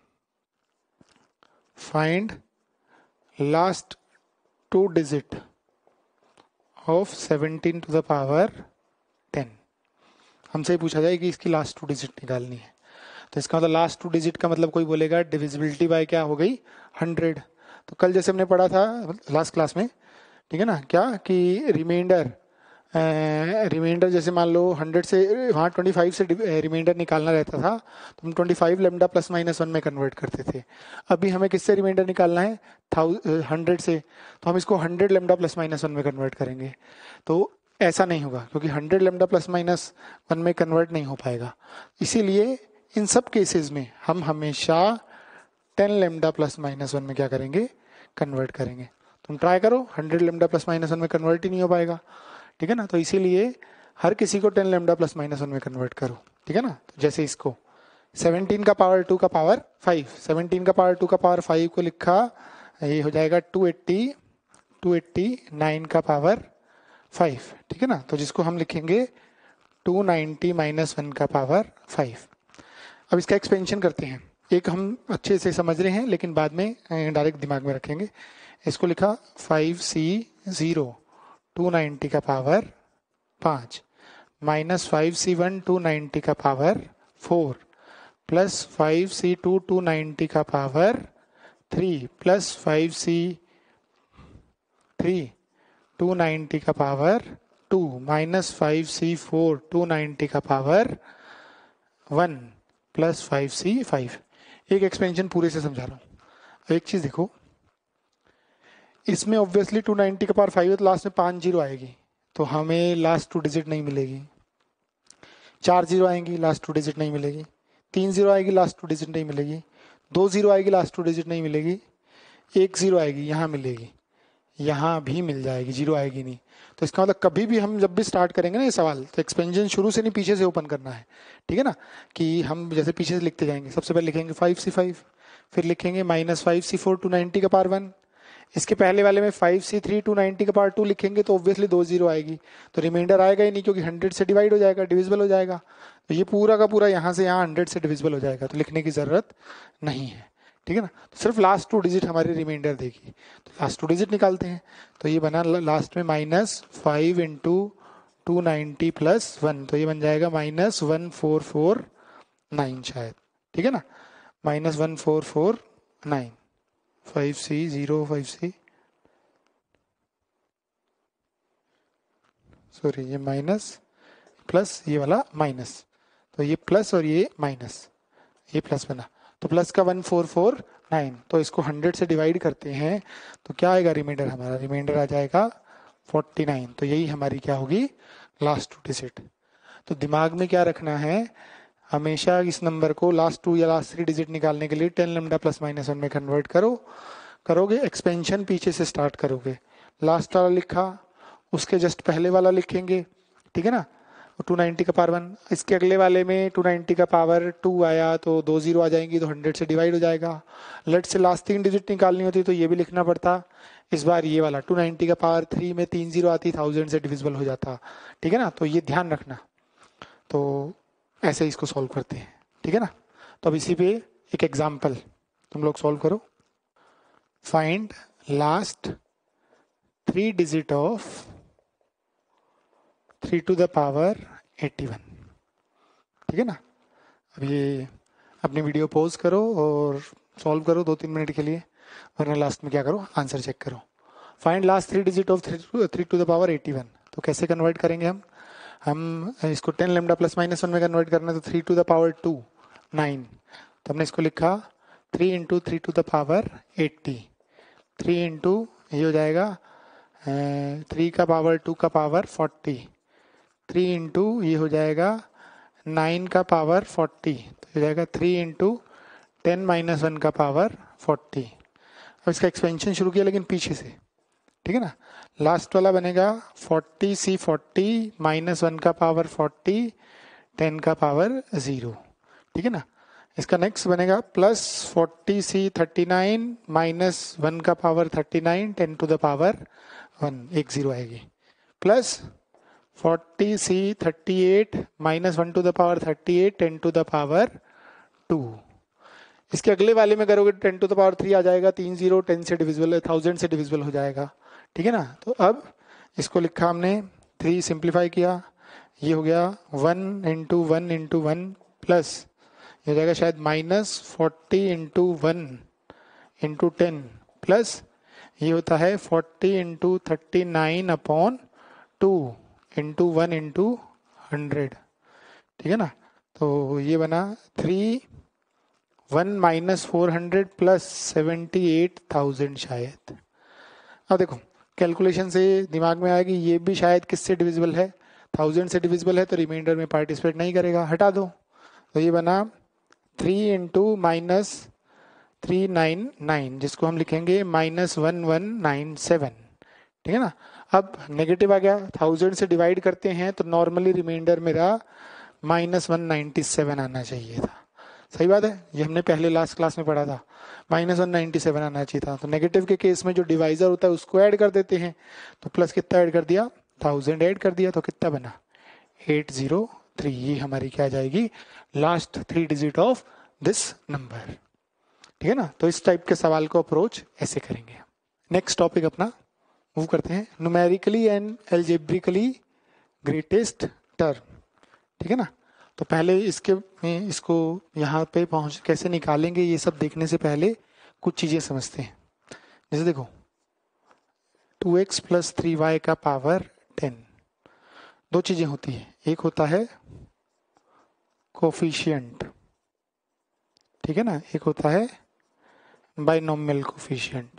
A: find last 2 digit of 17 to the power 10, हमसे ही पूछा जाए कि इसकी लास्ट 2 डिजिट निकालनी है। तो इसका मतलब लास्ट 2 डिजिट का मतलब कोई बोलेगा डिविजिबिलिटी बाय क्या हो गई 100। तो कल जैसे हमने पढ़ा था लास्ट क्लास में, ठीक है ना, क्या कि रिमाइंडर जैसे मान लो 100 से वहाँ 25 से रिमाइंडर निकालना रहता था तो हम 25 लेमडा प्लस माइनस 1 में कन्वर्ट करते थे। अभी हमें किससे रिमाइंडर निकालना है 100 से, तो हम इसको 100 लेमडा प्लस माइनस 1 में कन्वर्ट करेंगे। तो ऐसा नहीं होगा क्योंकि 100 लेमडा प्लस माइनस 1 में कन्वर्ट नहीं हो पाएगा। इसीलिए इन सब केसेस में हम हमेशा 10 लेमडा प्लस माइनस 1 में क्या करेंगे कन्वर्ट करेंगे। तुम ट्राई करो 100 लेमडा प्लस माइनस 1 में कन्वर्ट ही नहीं हो पाएगा। ठीक है ना, तो इसीलिए हर किसी को 10 लेमडा प्लस माइनस 1 में कन्वर्ट करो। ठीक है ना, तो जैसे इसको 17 का पावर 2 का पावर 5, 17 का पावर 2 का पावर 5 को लिखा, ये हो जाएगा 289 का पावर 5। ठीक है ना, तो जिसको हम लिखेंगे 290 माइनस 1 का पावर 5। अब इसका एक्सपेंशन करते हैं, एक हम अच्छे से समझ रहे हैं लेकिन बाद में डायरेक्ट दिमाग में रखेंगे। इसको लिखा 5C0 290 का पावर 5 माइनस 5C1 290 का पावर 4 प्लस 5C2 290 का पावर 3 प्लस 5C3 290 का पावर 2 माइनस 5C4 290 का पावर 1 प्लस 5C5। एक एक्सपेंशन पूरे से समझा रहा हूँ। एक चीज देखो, इसमें ऑब्वियसली 290 का पावर 5 है तो लास्ट में 5 जीरो आएगी तो हमें लास्ट 2 डिजिट नहीं मिलेगी। 4 जीरो आएंगी लास्ट 2 डिजिट नहीं मिलेगी। 3 जीरो आएगी लास्ट 2 डिजिट नहीं मिलेगी। 2 जीरो आएगी लास्ट 2 डिजिट नहीं मिलेगी। 1 जीरो आएगी यहाँ मिलेगी, यहाँ भी मिल जाएगी, जीरो आएगी नहीं। तो इसका मतलब कभी भी हम जब भी स्टार्ट करेंगे ना ये सवाल तो एक्सपेंशन शुरू से नहीं पीछे से ओपन करना है। ठीक है ना, कि हम जैसे पीछे से लिखते जाएंगे, सबसे पहले लिखेंगे 5C5, फिर लिखेंगे माइनस 5C4 290 का पावर 1। इसके पहले वाले में 5C3 290 का पावर 2 लिखेंगे तो ऑब्वियसली 2 जीरो आएगी तो रिमाइंडर आएगा ही नहीं क्योंकि 100 से डिवाइड हो जाएगा, डिविजिबल हो जाएगा। तो ये पूरा का पूरा यहाँ से यहाँ 100 से डिविजिबल हो जाएगा तो लिखने की जरूरत नहीं है। ठीक है ना, तो सिर्फ लास्ट 2 डिजिट हमारी रिमाइंडर देगी। तो लास्ट 2 डिजिट निकालते हैं, तो ये बना लास्ट में माइनस 5 इंटू 290 प्लस 1, तो ये बन जाएगा माइनस 1449 शायद। ठीक है ना, माइनस 1449 5C0 5C, सॉरी ये माइनस प्लस ये वाला माइनस, तो ये प्लस और ये माइनस, ये प्लस बना तो प्लस का 1449, तो इसको 100 से डिवाइड करते हैं तो क्या आएगा रिमाइंडर हमारा, रिमाइंडर आ जाएगा 49। तो यही हमारी क्या होगी लास्ट 2 डिजिट। तो दिमाग में क्या रखना है, हमेशा इस नंबर को लास्ट 2 या लास्ट 3 डिजिट निकालने के लिए 10 लैम्डा प्लस माइनस 1 में कन्वर्ट करोगे, एक्सपेंशन पीछे से स्टार्ट करोगे, लास्ट वाला लिखा उसके जस्ट पहले वाला लिखेंगे, ठीक है ना। 290 का पावर 1, इसके अगले वाले में 290 का पावर 2 आया तो 2 जीरो आ जाएंगी तो 100 से डिवाइड हो जाएगा। लेट से लास्ट 3 डिजिट निकालनी होती तो ये भी लिखना पड़ता। इस बार ये वाला 290 का पावर 3 में 3 जीरो आती, 1000 से डिविजिबल हो जाता, ठीक है ना। तो ये ध्यान रखना। तो ऐसे इसको सॉल्व करते हैं, ठीक है ना। तो अब इसी पे एक एग्जाम्पल तुम लोग सॉल्व करो। Find last 3 digit of 3 to the power 81, ठीक है ना। अब ये अपनी वीडियो पॉज करो और सॉल्व करो 2-3 मिनट के लिए, वरना लास्ट में क्या करो आंसर चेक करो। Find last 3 digit of 3 to the power 81। तो कैसे कन्वर्ट करेंगे हम इसको 10 लैम्डा प्लस माइनस 1 में कन्वर्ट करना है, तो 3 टू द पावर 2 9, तो हमने इसको लिखा 3 into 3 to the power 80, 3 into ये हो जाएगा 3 का पावर 2 का पावर 40, 3 इंटू ये हो जाएगा 9 का पावर 40, तो हो जाएगा 3 इंटू 10 माइनस 1 का पावर 40। अब इसका एक्सपेंशन शुरू किया लेकिन पीछे से, ठीक है ना। लास्ट वाला बनेगा 40C40 माइनस 1 का पावर 40 10 का पावर 0, ठीक है ना। इसका नेक्स्ट बनेगा प्लस 40C39 माइनस 1 का पावर 39 10 टू द पावर 1, एक जीरो आएगी, plus 40C38 minus 1 to the power 38 10 to the power 2। इसके अगले वाले में करोगे 10 टू द पावर 3 आ जाएगा, 3 जीरो 10 से डिविजिबल, 1000 से डिविजिबल हो जाएगा, ठीक है ना। तो अब इसको लिखा हमने 3 सिंप्लीफाई किया, ये हो गया 1 इंटू 1 इंटू 1 प्लस ये हो जाएगा शायद माइनस 40 इंटू 1 इंटू 10 प्लस ये होता है 40 इंटू 39 अपॉन 2 इंटू 1 इंटू 100, ठीक है ना। तो ये बना 1 माइनस 400 प्लस 78,000 शायद। अब देखो कैलकुलेशन से दिमाग में आएगी ये भी शायद किससे डिविजिबल है, 1000 से डिविजिबल है, तो रिमाइंडर में पार्टिसिपेट नहीं करेगा, हटा दो। तो ये बना 3 इंटू माइनस 399 जिसको हम लिखेंगे माइनस 1197, ठीक है ना। अब नेगेटिव आ गया, 1000 से डिवाइड करते हैं तो नॉर्मली रिमाइंडर मेरा माइनस 197 आना चाहिए था, सही बात है, ये हमने पहले लास्ट क्लास में पढ़ा था, माइनस 197 आना चाहिए था। तो नेगेटिव के केस में जो डिवाइजर होता है उसको ऐड कर देते हैं, तो प्लस कितना ऐड कर दिया 1000 ऐड कर दिया, तो कितना बना 803। ये हमारी क्या आ जाएगी last 3 digit of this number, ठीक है ना। तो इस टाइप के सवाल को अप्रोच ऐसे करेंगे। नेक्स्ट टॉपिक अपना मूव करते हैं, numerically and algebraically greatest term, ठीक है ना। तो पहले इसको यहाँ पे पहुंच कैसे निकालेंगे ये सब देखने से पहले कुछ चीजें समझते हैं। जैसे देखो 2x प्लस 3y का पावर 10, दो चीजें होती है, एक होता है कोफिशिएंट, ठीक है ना, एक होता है बाइनोमियल कोफिशिएंट।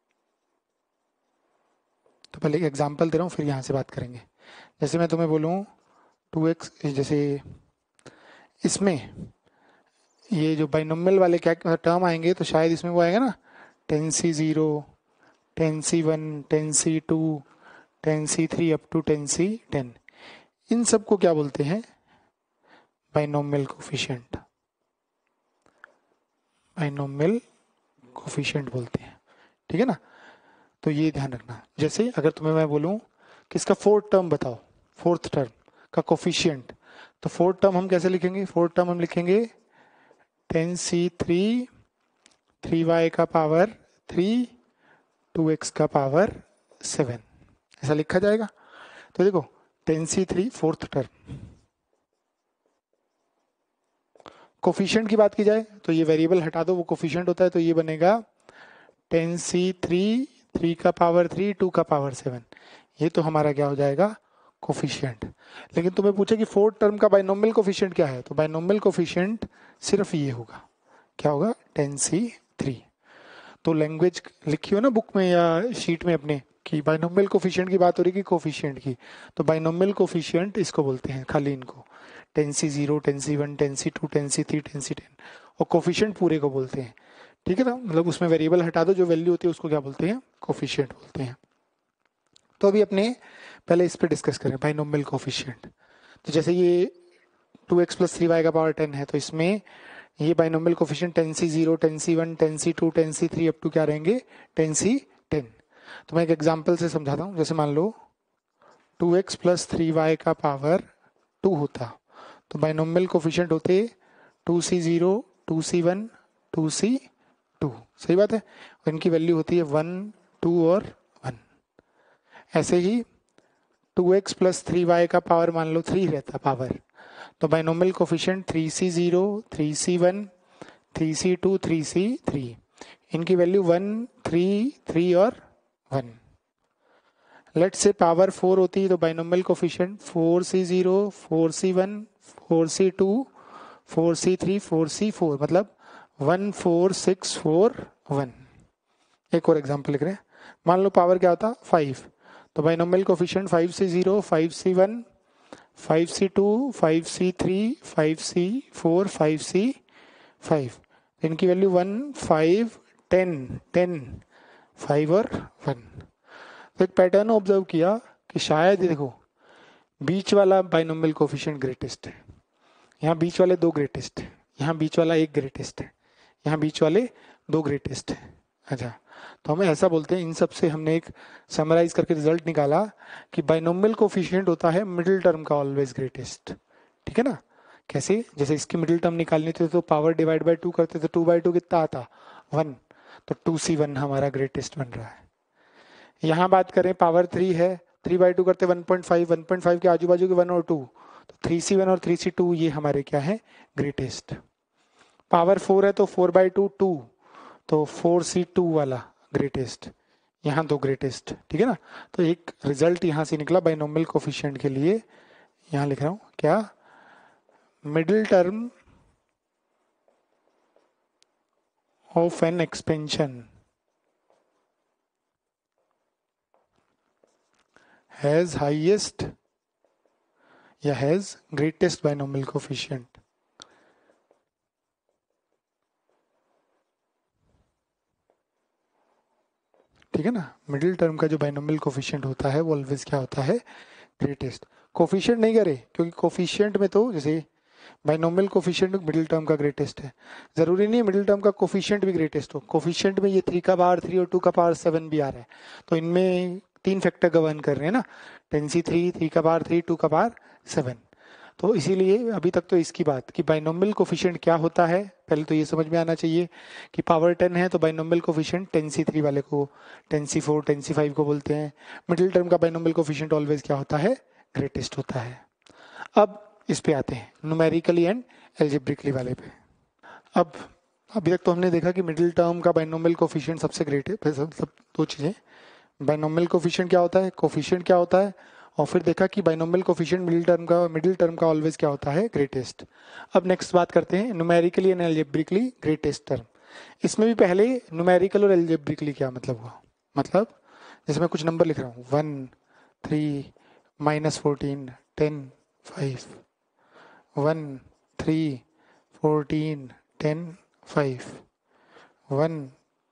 A: तो पहले एक एग्जांपल दे रहा हूँ फिर यहाँ से बात करेंगे। जैसे मैं तुम्हें बोलूँ 2x, जैसे इसमें ये जो बाइनोमियल वाले क्या टर्म आएंगे तो शायद इसमें वो आएगा ना 10C0 10C1 10C2 10C3 up to 10C10, इन सब को क्या बोलते हैं बाइनोमियल कोफिशिएंट, बाइनोमियल कोफिशिएंट बोलते हैं, ठीक है ना। तो ये ध्यान रखना, जैसे अगर तुम्हें मैं बोलूं कि इसका फोर्थ टर्म बताओ, फोर्थ टर्म का कोफिशिएंट, तो फोर्थ टर्म हम कैसे लिखेंगे, फोर्थ टर्म हम लिखेंगे 10C3 3y का पावर 3 2x का पावर 7, ऐसा लिखा जाएगा। तो देखो 10C3 फोर्थ टर्म, कोफिशिएंट की बात की जाए तो ये वेरिएबल हटा दो, वो कोफिशिएंट होता है, तो ये बनेगा 10C3 3 का पावर 3 2 का पावर 7, ये तो हमारा क्या हो जाएगा कोफिशिएंट। लेकिन तुम्हें पूछे कि फोर्थ टर्म का बाइनोमियल कोफिशिएंट क्या है, तो बाइनोमियल कोफिशिएंट सिर्फ ये होगा, क्या होगा 10C3। तो लैंग्वेज लिखी हो ना बुक में या शीट में अपने कि बाइनोमियल कोफिशिएंट की बात हो रही है कि कोफिशिएंट की, तो बाइनोमियल कोफिशिएंट इसको बोलते हैं खाली इनको 10C0 10C1 10C2 10C3 10C10, और कोफिशिएंट पूरे को बोलते हैं। ठीक है ना, मतलब उसमें वेरिएबल हटा दो, जो वैल्यू होती है उसको क्या बोलते हैं कोफिशिएंट बोलते हैं। तो अभी अपने पहले इस पे डिस्कस करें बाइनोमियल कोफिशिएंट। तो जैसे ये 2x + 3y का पावर 10 है, तो इसमें ये binomial coefficient 10C0 10C1 10C2 10C3 up to क्या रहेंगे 10C10। तो मैं एक एग्जांपल से समझाता हूँ। जैसे मान लो 2x + 3y का पावर 2 होता, तो बाइनोमियल कोफिशिएंट होते 2C0 2C1 2C2। सही बात है, इनकी वैल्यू होती है 1 2 और 1। ऐसे ही 2x + 3y का पावर मान लो 3 रहता पावर, तो binomial coefficient 3C0 3C1 3C2 3C3, इनकी वैल्यू 1 3 3 और 1। लेट्स से पावर 4 होती है, तो binomial coefficient 4C0 4C1 4C2 4C3 4C4, मतलब 1 4 6 4 1। एक और एग्जांपल लिख रहे हैं। मान लो पावर क्या होता 5, तो binomial coefficient 5C0 5C1 5C2 5C3 5C4 5C5, इनकी वैल्यू 1 5 10 10 5 और 1। तो एक पैटर्न ऑब्जर्व किया कि शायद देखो बीच वाला बाइनोमियल कोफिशिएंट ग्रेटेस्ट है, यहाँ बीच वाले 2 ग्रेटेस्ट है, यहाँ बीच वाला 1 ग्रेटेस्ट है, यहाँ बीच वाले 2 ग्रेटेस्ट है। अच्छा, तो हम ऐसा बोलते हैं, इन सब से हमने एक समराइज करके रिजल्ट निकाला कि बाइनोमियल कोफिशिएंट होता है मिडिल टर्म का ऑलवेज ग्रेटेस्ट। ठीक है ना, कैसे, जैसे इसकी मिडिल टर्म निकालनी थी तो पावर डिवाइड बाय 2 करते, तो 2/2 कितना आता 1, तो 2C1 हमारा ग्रेटेस्ट बन रहा है। यहाँ बात करें पावर 3 है, 3/2 करते 1.5, 1.5 के आजू बाजू के 1 और 2, तो 3C1 और 3C2 ये हमारे क्या है ग्रेटेस्ट। पावर 4 है तो 4/2 2, तो 4C2 वाला ग्रेटेस्ट, यहाँ 2 ग्रेटेस्ट। ठीक है ना, तो एक रिजल्ट यहाँ से निकला बाइनोमियल कोफिशिएंट के लिए, यहाँ लिख रहा हूँ क्या, middle term of an expansion has highest या हैज ग्रेटेस्ट बाइनोमियल कोफिशिएंट। ठीक है ना, मिडिल टर्म का जो बाइनोमियल कोफिशिएंट होता है वो ऑलवेज क्या होता है ग्रेटेस्ट। कोफिशिएंट नहीं करे, क्योंकि कोफिशिएंट में तो जैसे बाइनोमियल कोफिशिएंट मिडिल टर्म का ग्रेटेस्ट है, जरूरी नहीं है मिडिल टर्म का कोफिशिएंट भी ग्रेटेस्ट हो। कोफिशिएंट में ये 3 का पावर 3 और 2 का पावर 7 भी आ रहा है, तो इनमें 3 फैक्टर गवर्न कर रहे हैं ना, 10C3 3 का पावर 3 2 का पावर 7। तो इसीलिए अभी तक तो इसकी बात कि बाइनोमियल कोफिशिएंट क्या होता है, पहले तो ये समझ में आना चाहिए कि पावर 10 है तो बाइनोमियल कोफिशिएंट 10C3 वाले को 10C4 10C5 को बोलते हैं। मिडिल टर्म का बाइनोमियल कोफिशिएंट ऑलवेज क्या होता है ग्रेटेस्ट होता है। अब इस पे आते हैं न्यूमेरिकली एंड एल्जेब्रिकली वाले पे। अब अभी तक तो हमने देखा कि मिडिल टर्म का बाइनोमियल कोफिशिएंट सबसे ग्रेट है, सब 2 चीजें, बाइनोमियल कोफिशिएंट क्या होता है, कोफिशिएंट क्या होता है, और फिर देखा कि बाइनोमियल कोफिशिएंट मिडिल टर्म का ऑलवेज क्या होता है ग्रेटेस्ट। अब नेक्स्ट बात करते हैं numerically and algebraically greatest term. इसमें भी पहले न्यूमेरिकल और एल्जेब्रिकली क्या मतलब हुआ, मतलब जैसे मैं कुछ नंबर लिख रहा हूँ 1 3 -14 10 5, 1 3 14 10 5, 1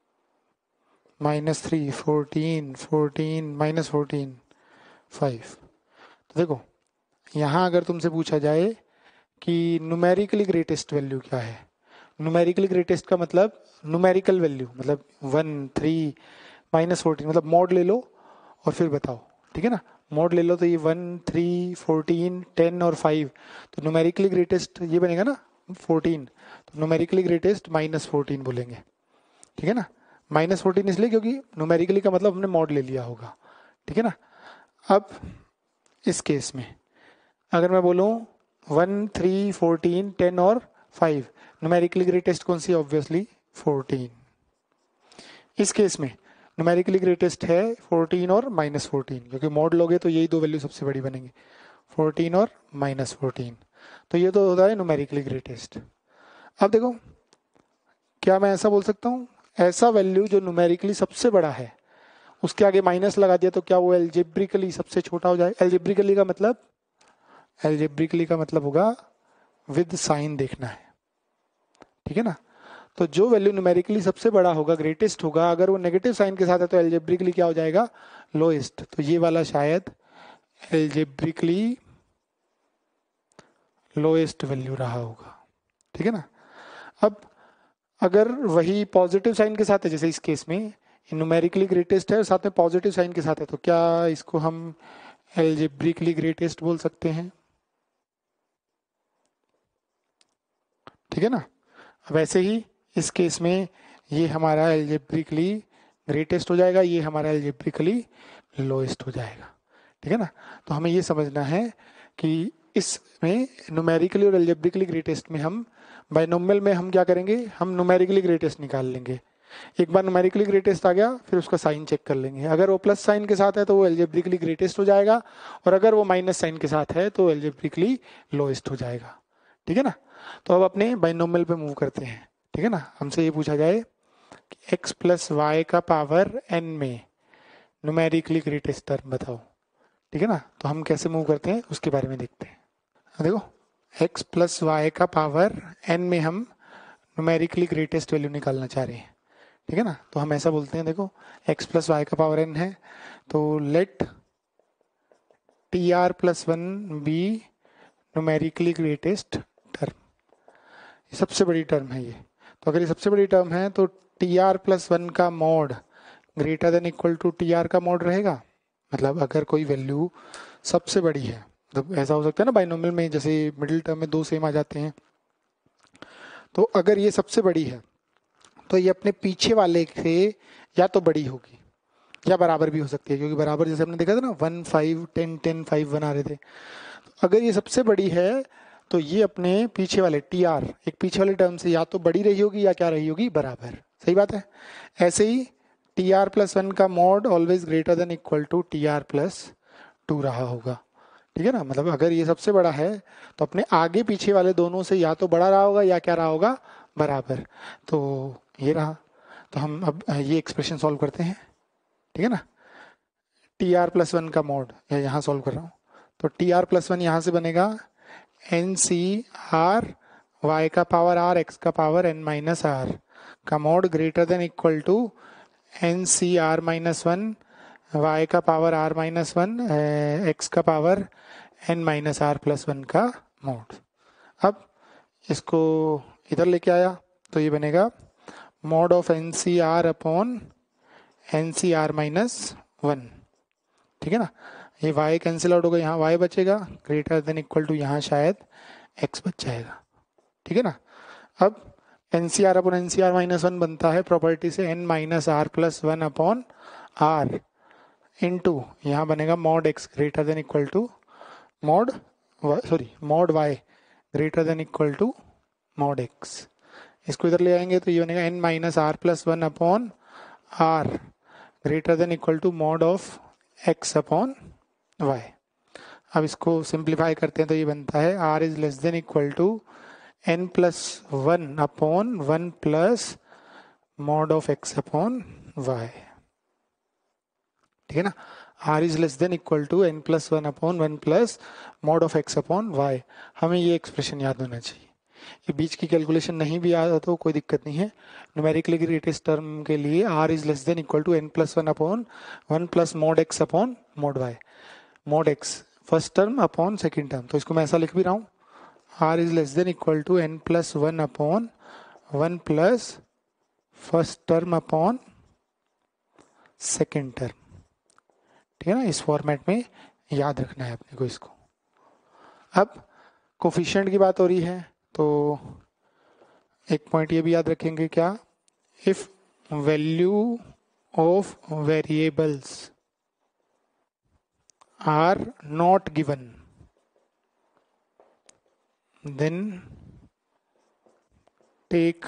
A: -3 14 14 -14 5। तो देखो यहाँ अगर तुमसे पूछा जाए कि न्यूमेरिकली ग्रेटेस्ट वैल्यू क्या है, न्यूमेरिकली ग्रेटेस्ट का मतलब न्यूमेरिकल वैल्यू, मतलब 1 3 -14, मतलब मॉड ले लो और फिर बताओ। ठीक है ना, मॉड ले लो तो ये 1 3 14 10 और 5, तो न्यूमेरिकली ग्रेटेस्ट ये बनेगा ना 14, तो न्यूमेरिकली ग्रेटेस्ट -14 बोलेंगे। ठीक है ना, -14 इसलिए क्योंकि न्यूमेरिकली का मतलब हमने मॉड ले लिया होगा। ठीक है ना, अब इस केस में अगर मैं बोलूं 1 3 14 10 और 5, न्यूमेरिकली ग्रेटेस्ट कौन सी, ऑब्वियसली 14। इस केस में न्यूमेरिकली ग्रेटेस्ट है 14 और -14, क्योंकि मॉड लोगे तो यही 2 वैल्यू सबसे बड़ी बनेंगी, 14 और -14, तो ये तो होता है न्यूमेरिकली ग्रेटेस्ट। अब देखो क्या मैं ऐसा बोल सकता हूँ, ऐसा वैल्यू जो न्यूमेरिकली सबसे बड़ा है उसके आगे माइनस लगा दिया तो क्या वो एल्जेब्रिकली सबसे छोटा हो जाए? एल्जेब्रिकली का मतलब होगा विद साइन देखना है, ठीक है ना। तो जो वैल्यू न्यूमेरिकली सबसे बड़ा होगा, ग्रेटेस्ट होगा, अगर वो नेगेटिव साइन के साथ है तो एल्जेब्रिकली क्या हो जाएगा? लोएस्ट। तो ये वाला शायद एल्जेब्रिकली लोएस्ट वैल्यू रहा होगा, ठीक है ना। अब अगर वही पॉजिटिव साइन के साथ है, जैसे इस केस में न्यूमेरिकली ग्रेटेस्ट है और साथ में पॉजिटिव साइन के साथ है, तो क्या इसको हम एल्जेब्रिकली ग्रेटेस्ट बोल सकते हैं? ठीक है ना। वैसे ही इस केस में ये हमारा एल्जेब्रिकली ग्रेटेस्ट हो जाएगा, ये हमारा एल्जेब्रिकली लोएस्ट हो जाएगा, ठीक है ना। तो हमें ये समझना है कि इसमें न्यूमेरिकली और एल्जेब्रिकली ग्रेटेस्ट में हम बाइनोमियल में हम क्या करेंगे, हम न्यूमेरिकली ग्रेटेस्ट निकाल लेंगे। एक बार न्यूमेरिकली ग्रेटेस्ट आ गया फिर उसका साइन चेक कर लेंगे, अगर वो प्लस साइन के साथ है तो वो एल्जेब्रिकली ग्रेटेस्ट हो जाएगा, और अगर वो माइनस साइन के साथ है तो एल्जेब्रिकली लोएस्ट हो जाएगा, ठीक है ना। तो अब अपने बाइनोमियल पे मूव करते हैं, ठीक है ना। हमसे ये पूछा जाए कि x प्लस वाई का पावर n में न्यूमेरिकली ग्रेटेस्ट टर्म बताओ, ठीक है ना। तो हम कैसे मूव करते हैं उसके बारे में देखते हैं। देखो x प्लस वाई का पावर n में हम न्यूमेरिकली ग्रेटेस्ट वैल्यू निकालना चाह रहे हैं, ठीक है ना। तो हम ऐसा बोलते हैं, देखो x प्लस वाई का पावर n है, तो let T are plus one be numerically greatest term, सबसे बड़ी टर्म है ये। तो अगर ये सबसे बड़ी टर्म है तो टी आर प्लस वन का mod greater than equal to T R का मॉड रहेगा। मतलब अगर कोई वैल्यू सबसे बड़ी है, तो ऐसा हो सकता है ना बाइनोमियल में, जैसे मिडिल टर्म में दो सेम आ जाते हैं, तो अगर ये सबसे बड़ी है तो ये अपने पीछे वाले से या तो बड़ी होगी या बराबर भी हो सकती है, क्योंकि बराबर जैसे हमने देखा था ना 1 5 10 10 5 1 आ रहे थे। अगर ये सबसे बड़ी है तो ये अपने पीछे वाले टी आर, एक पीछे वाले टर्म से या तो बड़ी रही होगी या क्या रही होगी, बराबर। सही बात है। ऐसे ही टी आर प्लस वन का mod always greater than equal to T are plus two रहा होगा, ठीक है ना। मतलब अगर ये सबसे बड़ा है तो अपने आगे पीछे वाले दोनों से या तो बड़ा रहा होगा या क्या रहा होगा, बराबर। तो ये रहा। तो हम अब ये एक्सप्रेशन सॉल्व करते हैं, ठीक है ना। टी आर प्लस वन का मॉड यहाँ सॉल्व कर रहा हूँ, तो टी आर प्लस वन यहाँ से बनेगा एन सी आर वाई का पावर आर एक्स का पावर एन माइनस आर का mod greater than equal to N C R minus one Y का power R minus one X का power N minus R plus one का मॉड। अब इसको इधर लेके आया तो ये बनेगा mod of N C R upon N C R minus one, ठीक है ना। ये y कैंसिल आउट होगा, यहाँ y बचेगा ग्रेटर देन इक्वल टू यहाँ शायद x बच जाएगा, ठीक है ना। अब N C R upon N C R minus one बनता है प्रॉपर्टी से n minus R plus one upon R into यहाँ बनेगा mod x greater than equal to mod mod y greater than equal to mod x। इसको इधर ले आएंगे तो ये बनेगा n minus R plus one upon R greater than equal to mod of x upon y। अब इसको सिंप्लीफाई करते हैं तो ये बनता है r is less than equal to n plus one upon one plus mod of x upon y, ठीक है ना। r is less than equal to n plus one upon one plus mod of x upon y। हमें ये एक्सप्रेशन याद होना चाहिए। ये बीच की कैलकुलेशन नहीं भी याद हो तो कोई दिक्कत नहीं है। न्यूमेरिकली ग्रेटेस्ट टर्म के लिए r is less than equal to n plus one upon one plus mod x upon mod y। Mod x first term upon second term, तो इसको मैं ऐसा लिख भी रहा हूँ, r is less than equal to n plus one upon one plus first term upon second term, ठीक है ना। इस फॉर्मेट में याद रखना है अपने को इसको। अब कोफिशिएंट की बात हो रही है तो एक पॉइंट ये भी याद रखेंगे, क्या, if value of variables are not given then take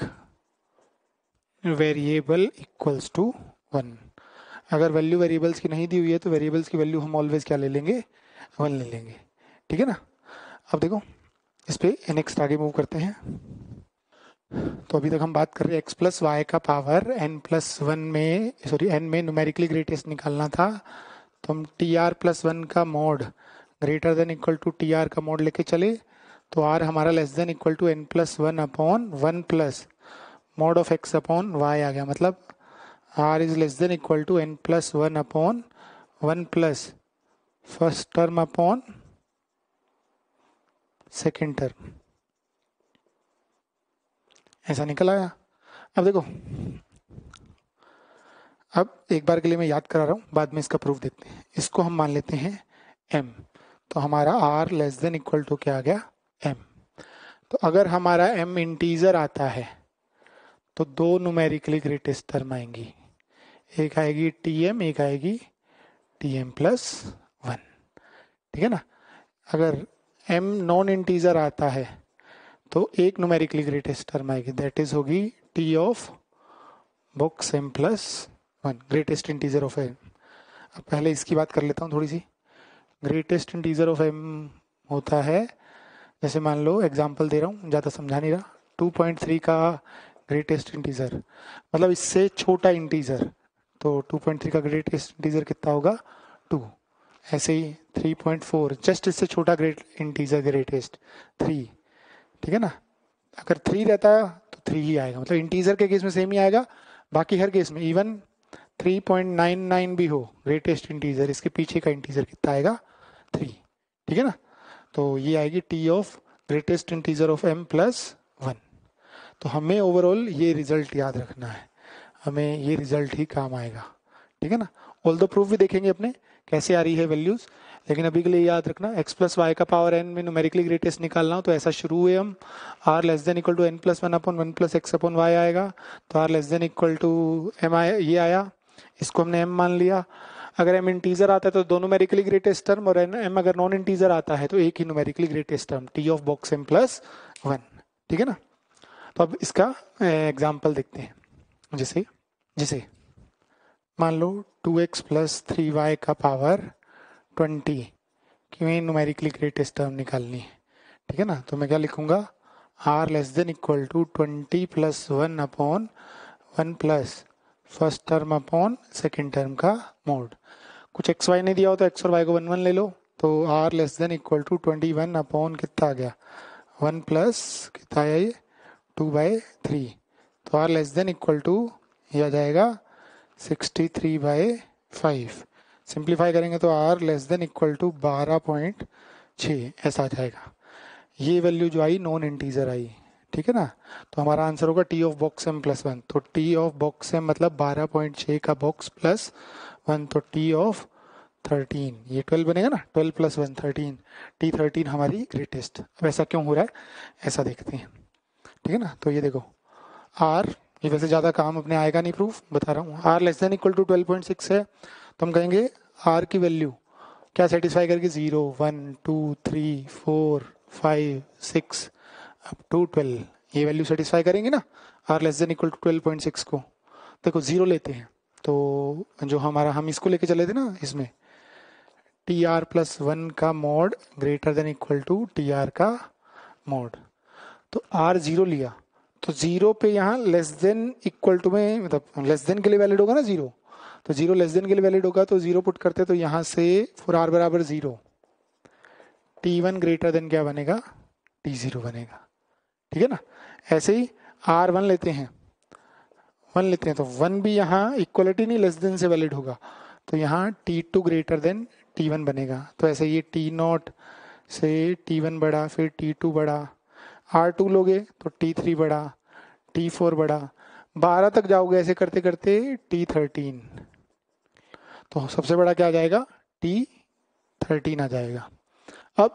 A: variable equals to one. अगर वैल्यू वेरिएबल्स की नहीं दी हुई है तो वेरिएबल्स की वैल्यू हम ऑलवेज क्या ले लेंगे, वन ले लेंगे, ठीक है ना। अब देखो इस पे नेक्स्ट आगे मूव करते हैं। तो अभी तक हम बात कर रहे हैं एक्स प्लस वाई का पावर एन प्लस वन में, सॉरी एन में न्यूमेरिकली ग्रेटेस्ट निकालना था। तो हम टी आर प्लस वन का mod greater than equal to T R का मोड लेके चले, तो आर हमारा less than equal to N plus one upon one plus mod of X upon Y आ गया। मतलब R is less than equal to N plus one upon one plus first term upon second term, ऐसा निकल आया। अब देखो, अब एक बार के लिए मैं याद करा रहा हूँ, बाद में इसका प्रूफ देखते हैं। इसको हम मान लेते हैं m, तो हमारा r less than equal to क्या आ गया m। तो अगर हमारा m इंटीजर आता है तो दो न्यूमेरिकली ग्रेटेस्ट टर्म आएंगी, एक आएगी tm, एक आएगी tm प्लस वन, ठीक है ना। अगर m नॉन इंटीजर आता है तो एक न्यूमेरिकली ग्रेटेस्ट टर्म आएगी, दैट इज होगी t of box m plus one, greatest integer of m। अब पहले इसकी बात कर लेता हूँ थोड़ी सी। ग्रेटेस्ट इंटीजर ऑफ m होता है, जैसे मान लो एग्जांपल दे रहा हूँ, ज़्यादा समझा नहीं रहा, 2.3 का ग्रेटेस्ट इंटीजर मतलब इससे छोटा इंटीजर, तो 2.3 का ग्रेटेस्ट इंटीजर कितना होगा 2। ऐसे ही 3.4 जस्ट इससे छोटा ग्रेट इंटीजर ग्रेटेस्ट 3, ठीक है ना। अगर 3 रहता है तो 3 ही आएगा, मतलब इंटीजर के केस में सेम ही आएगा, बाकी हर केस में इवन 3.99 भी हो ग्रेटेस्ट इंटीजर, इसके पीछे का इंटीजर कितना आएगा 3, ठीक है ना। तो ये आएगी T of greatest integer of m plus one. तो हमें ओवरऑल ये रिजल्ट याद रखना है, हमें ये रिजल्ट ही काम आएगा, ठीक है ना। ऑल द प्रूफ भी देखेंगे अपने कैसे आ रही है वैल्यूज, लेकिन अभी के लिए याद रखना x प्लस वाई का पावर n में न्यूमेरिकली ग्रेटेस्ट निकालना हो तो ऐसा शुरू हुए हम, r less than equal to n plus one upon one plus X upon Y आएगा, तो r less than equal to m आया, ये आया, इसको हमने m मान लिया। अगर m इंटीजर आता है तो दो न्यूमेरिकली ग्रेटेस्ट टर्म, और m अगर नॉन इंटीजर आता है तो एक ही numerically greatest term t of box m plus one, ठीक है ना। तो अब इसका एग्जाम्पल देखते हैं। जैसे मान लो 2x प्लस 3y का पावर 20 कि मैं न्यूमेरिकली ग्रेटेस्ट टर्म निकालनी है, ठीक है ना। तो मैं क्या लिखूंगा, r less than equal to 20 plus one upon one plus first term upon second term का मोड। कुछ एक्स वाई नहीं दिया हो तो एक्स और वाई को वन वन ले लो, तो r less than equal to 21 upon कितना आ गया वन प्लस कितना आया ये 2/3, तो r less than equal to ये आ जाएगा 63/5। सिंप्लीफाई करेंगे तो r less than equal to 12.6 ऐसा आ जाएगा। ये वैल्यू जो आई नॉन इंटीजर आई, ठीक है ना। तो हमारा आंसर होगा T of box m plus one, तो टी ऑफ बॉक्स m मतलब 12.6 का बॉक्स प्लस वन, तो टी ऑफ 13, ये 12 बनेगा ना, 12 प्लस वन 13, टी 13 हमारी ग्रेटेस्ट। अब ऐसा क्यों हो रहा है ऐसा देखते हैं, ठीक है ना। तो ये देखो r, ये वैसे ज़्यादा काम अपने आएगा नहीं, प्रूफ बता रहा हूँ। r less than equal to 12.6 है, तो हम कहेंगे r की वैल्यू क्या सेटिस्फाई करेगी, 0 1 2 3 4 5 6 अप टू 12, ये वैल्यू सेटिस्फाई करेंगे ना r less than equal to 12.6 को। देखो 0 लेते हैं तो जो हमारा, हम इसको लेके चले थे ना, इसमें टी आर प्लस वन का mod greater than equal to T R का मोड, तो r 0 लिया तो 0 पे यहाँ लेस देन इक्वल टू में, मतलब लेस देन के लिए वैलिड होगा ना 0, तो 0 लेस देन के लिए वैलिड होगा, तो 0 पुट करते तो यहाँ से फॉर r बराबर 0, t1 ग्रेटर देन क्या बनेगा t0 बनेगा, ठीक है ना। ऐसे ही r1 लेते हैं, 1 लेते हैं तो 1 भी यहाँ इक्वलिटी नहीं लेस देन से वैलिड होगा, तो यहाँ t2 ग्रेटर देन t1 बनेगा। तो ऐसे ये t0 से t1 बड़ा, फिर t2 बड़ा, r2 लोगे तो t3 बड़ा, t4 बड़ा, 12 तक जाओगे ऐसे करते करते t13, तो सबसे बड़ा क्या आ जाएगा t13 आ जाएगा। अब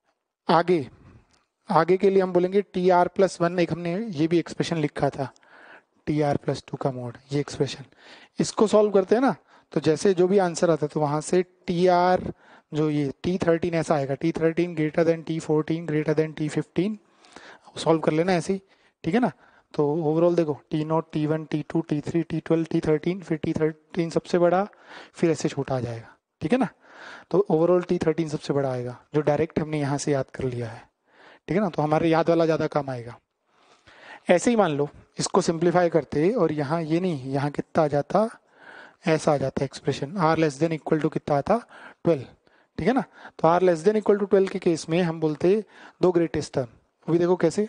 A: आगे के लिए हम बोलेंगे टी आर प्लस वन, एक हमने ये भी एक्सप्रेशन लिखा था टी आर प्लस टू का मोड, ये एक्सप्रेशन, इसको सॉल्व करते हैं ना, तो जैसे जो भी आंसर आता है तो वहां से टी आर जो ये t13 ऐसा आएगा, t13 greater than t14 greater than t15, solve कर लेना ऐसे ही, ठीक है ना। तो ओवरऑल देखो t0 t1 t2 t3 t12 t13, फिर t13 सबसे बड़ा, फिर ऐसे छोटा आ जाएगा, ठीक है ना। तो ओवरऑल t13 सबसे बड़ा आएगा, जो डायरेक्ट हमने यहाँ से याद कर लिया है, ठीक है ना। तो हमारे याद वाला ज़्यादा काम आएगा। ऐसे ही मान लो इसको सिंप्लीफाई करते और यहाँ ये नहीं, यहाँ कितना आ जाता, ऐसा आ जाता expression, R less than equal to कितना आता 12, ठीक है ना। तो R less than equal to 12 के केस में हम बोलते दो ग्रेटेस्ट टर्म, अभी देखो कैसे,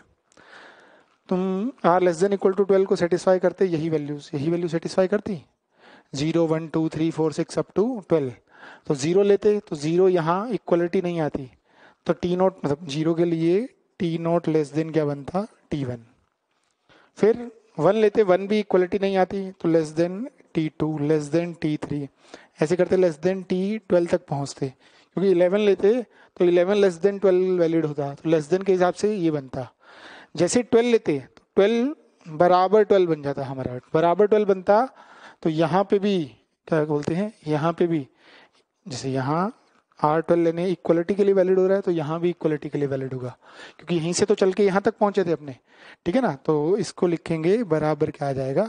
A: तुम R less than equal to 12 को सेटिस्फाई करते, यही वैल्यू सेटिस्फाई करती, 0 1 2 3 4 6 अप टू 12, तो 0 लेते तो 0 यहाँ इक्वलिटी नहीं आती, तो टी नोट मतलब 0 के लिए टी नोट लेस देन क्या बनता T1, फिर 1 लेते, 1 भी इक्वलिटी नहीं आती तो less than T2 less than T3, ऐसे करते लेस देन T12 तक पहुंचते, क्योंकि 11 लेते तो 11 लेस देन 12 वैलिड होता, तो लेस देन के हिसाब से ये बनता। जैसे 12 लेते तो 12 बराबर 12 बन जाता हमारा, बराबर 12 बनता, तो यहाँ पे भी क्या बोलते हैं, यहाँ पे भी जैसे यहाँ R12 लेने इक्वलिटी के लिए वैलिड हो रहा है, तो यहाँ भी इक्वलिटी के लिए वैलिड होगा, क्योंकि यहीं से तो चल के यहाँ तक पहुंचे थे अपने, ठीक है ना। तो इसको लिखेंगे बराबर क्या आ जाएगा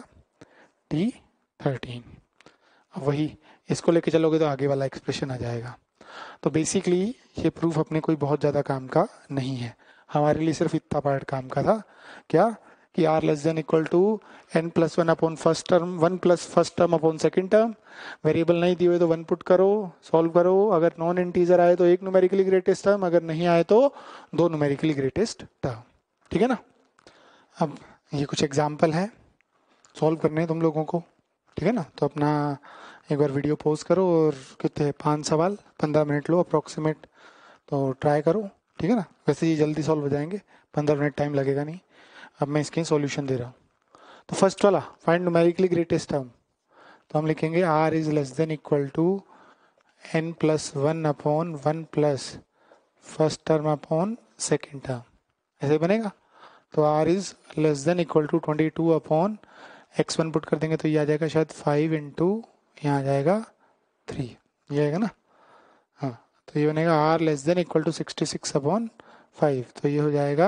A: T13, अब वही इसको लेके चलोगे तो आगे वाला एक्सप्रेशन आ जाएगा। तो बेसिकली ये प्रूफ अपने कोई बहुत ज़्यादा काम का नहीं है, हमारे लिए सिर्फ इतना पार्ट काम का था, क्या कि R less than equal to n plus one upon first term, 1 plus first term upon second term, variable नहीं दिए हुए तो 1 पुट करो, सॉल्व करो, अगर नॉन इंटीजर आए तो एक न्यूमेरिकली ग्रेटेस्ट टर्म, अगर नहीं आए तो दो न्यूमेरिकली ग्रेटेस्ट टर्म, ठीक है ना। अब ये कुछ एग्जाम्पल है, सॉल्व करने हैं तुम लोगों को, ठीक है ना। तो अपना एक बार वीडियो पॉज करो और कितने 5 सवाल 15 मिनट लो अप्रोक्सीमेट, तो ट्राई करो, ठीक है ना। वैसे ये जल्दी सॉल्व हो जाएंगे, 15 मिनट टाइम लगेगा नहीं। अब मैं इसके सॉल्यूशन दे रहा हूँ। तो फर्स्ट वाला फाइंड न्यूमेरिकली ग्रेटेस्ट टर्म, तो हम लिखेंगे R is less than equal to n plus 1 upon 1 plus first term upon second term, ऐसे बनेगा। तो R is less than equal to 22 upon x1 put कर देंगे तो ये आ जाएगा शायद 5 इंटू यहाँ आ जाएगा 3, ये आएगा ना, हाँ। तो ये बनेगा R less than equal to 66 upon 5, तो ये हो जाएगा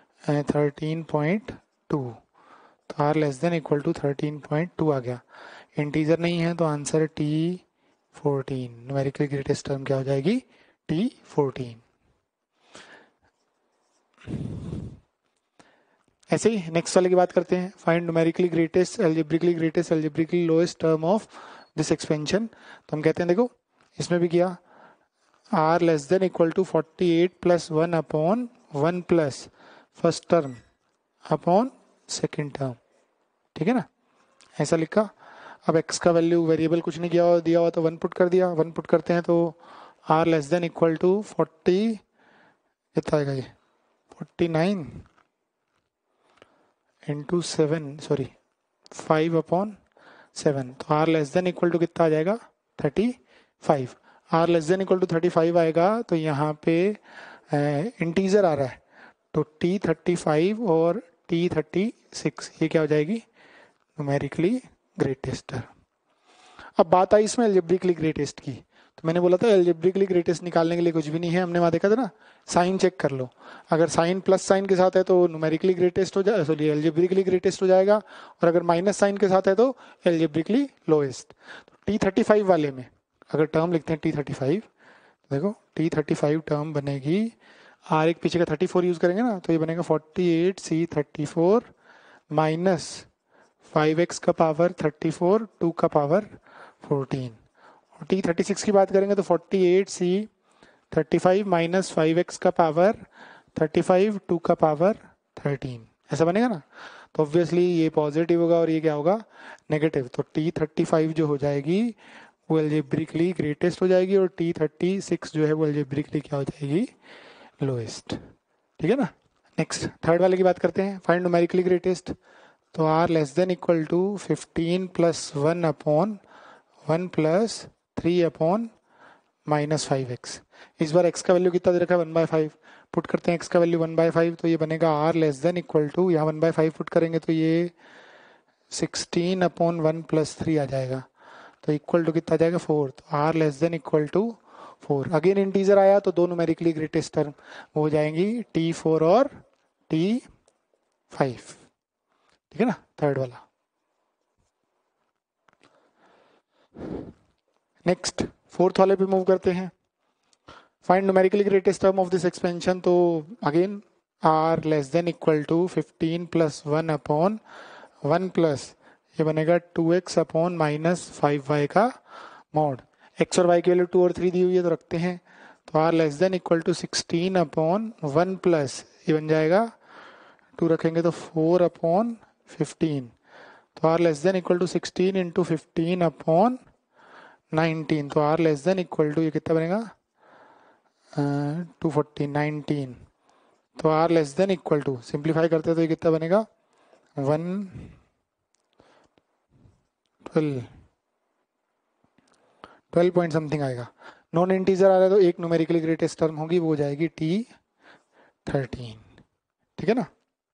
A: 13.2, तो R less than equal to 13.2 आ गया। इंटीजर नहीं है तो answer T14, numerically greatest term क्या हो जाएगी T14। ऐसे ही नेक्स्ट वाले की बात करते हैं, find numerically greatest algebraically lowest term of this expansion. तो हम कहते हैं देखो इसमें भी किया, R less than equal to 48 plus 1 upon 1 plus first term upon second term, ठीक है ना, ऐसा लिखा। अब x का वैल्यू वेरिएबल कुछ नहीं दिया हुआ तो 1 पुट कर दिया, 1 पुट करते हैं तो r less than equal to 40 कितना आएगा ये 49 इंटू 7 सॉरी 5 अपॉन 7, तो r less than equal to कितना आ जाएगा 35, r less than equal to 35 आएगा तो यहाँ पे इंटीजर आ रहा है, तो T35 और T36 ये क्या हो जाएगी न्यूमेरिकली ग्रेटेस्ट टर्म। अब बात आई इसमें एल्जेब्रिकली ग्रेटेस्ट की, तो मैंने बोला था एल्जेब्रिकली ग्रेटेस्ट निकालने के लिए कुछ भी नहीं है, हमने वहां देखा था ना, साइन चेक कर लो, अगर साइन प्लस साइन के साथ है तो न्यूमेरिकली ग्रेटेस्ट हो जाए, सॉरी एल्जेब्रिकली ग्रेटेस्ट हो जाएगा, और अगर माइनस साइन के साथ है तो एल्जेब्रिकली लोएस्ट। तो T35 वाले में अगर टर्म लिखते हैं T35, देखो T35 टर्म बनेगी, आर एक पीछे का 34 यूज करेंगे ना तो ये बनेगा 48C34 माइनस 5x का पावर 34 2 का पावर 14, और T36 की बात करेंगे तो 48C35 माइनस 5x का पावर 35 2 का पावर 13, ऐसा बनेगा ना। तो ऑब्वियसली ये पॉजिटिव होगा और ये क्या होगा नेगेटिव, तो T35 जो हो जाएगी वो एल्जेब्रिकली ग्रेटेस्ट हो जाएगी और T36 जो है वो एल्जेब्रिकली क्या हो जाएगी लोएस्ट, ठीक है ना। नेक्स्ट थर्ड वाले की बात करते हैं, फाइंड न्यूमेरिकली ग्रेटेस्ट। तो r less than equal to 15 plus 1 upon 1 plus 3 upon minus 5x, इस बार x का वैल्यू कितना दे रखा है 1/5, पुट करते हैं x का वैल्यू 1/5, तो ये बनेगा r less than equal to, यहाँ 1/5 पुट करेंगे तो ये 16 अपॉन 1 प्लस 3 आ जाएगा, तो इक्वल टू कितना आ जाएगा 4, तो r less than equal to 4, again integer आया तो दो न्यूमेरिकली ग्रेटेस्ट टर्म हो जाएंगी T4 और T5, ठीक है ना, थर्ड वाला। नेक्स्ट फोर्थ वाले पे मूव करते हैं, find numerically greatest term of this expansion. तो again R less than equal to 15 plus 1 upon 1 plus ये बनेगा 2x अपॉन माइनस 5y का मॉड। x और y की वैल्यू 2 और 3 दी हुई है तो रखते हैं। तो r less than equal to 16 upon 1 plus ये बन जाएगा 2 रखेंगे तो 4 अपॉन 15। तो r less than equal to 16 into 15 upon 19। तो r less than equal to ये कितना बनेगा 240 19। तो r less than equal to simplify करते तो ये कितना बनेगा 12 पॉइंट समथिंग आएगा। नॉन इंटीजर आ रहा है तो एक न्यूमेरिकली ग्रेटेस्ट टर्म होगी वो हो जाएगी T13। ठीक है ना।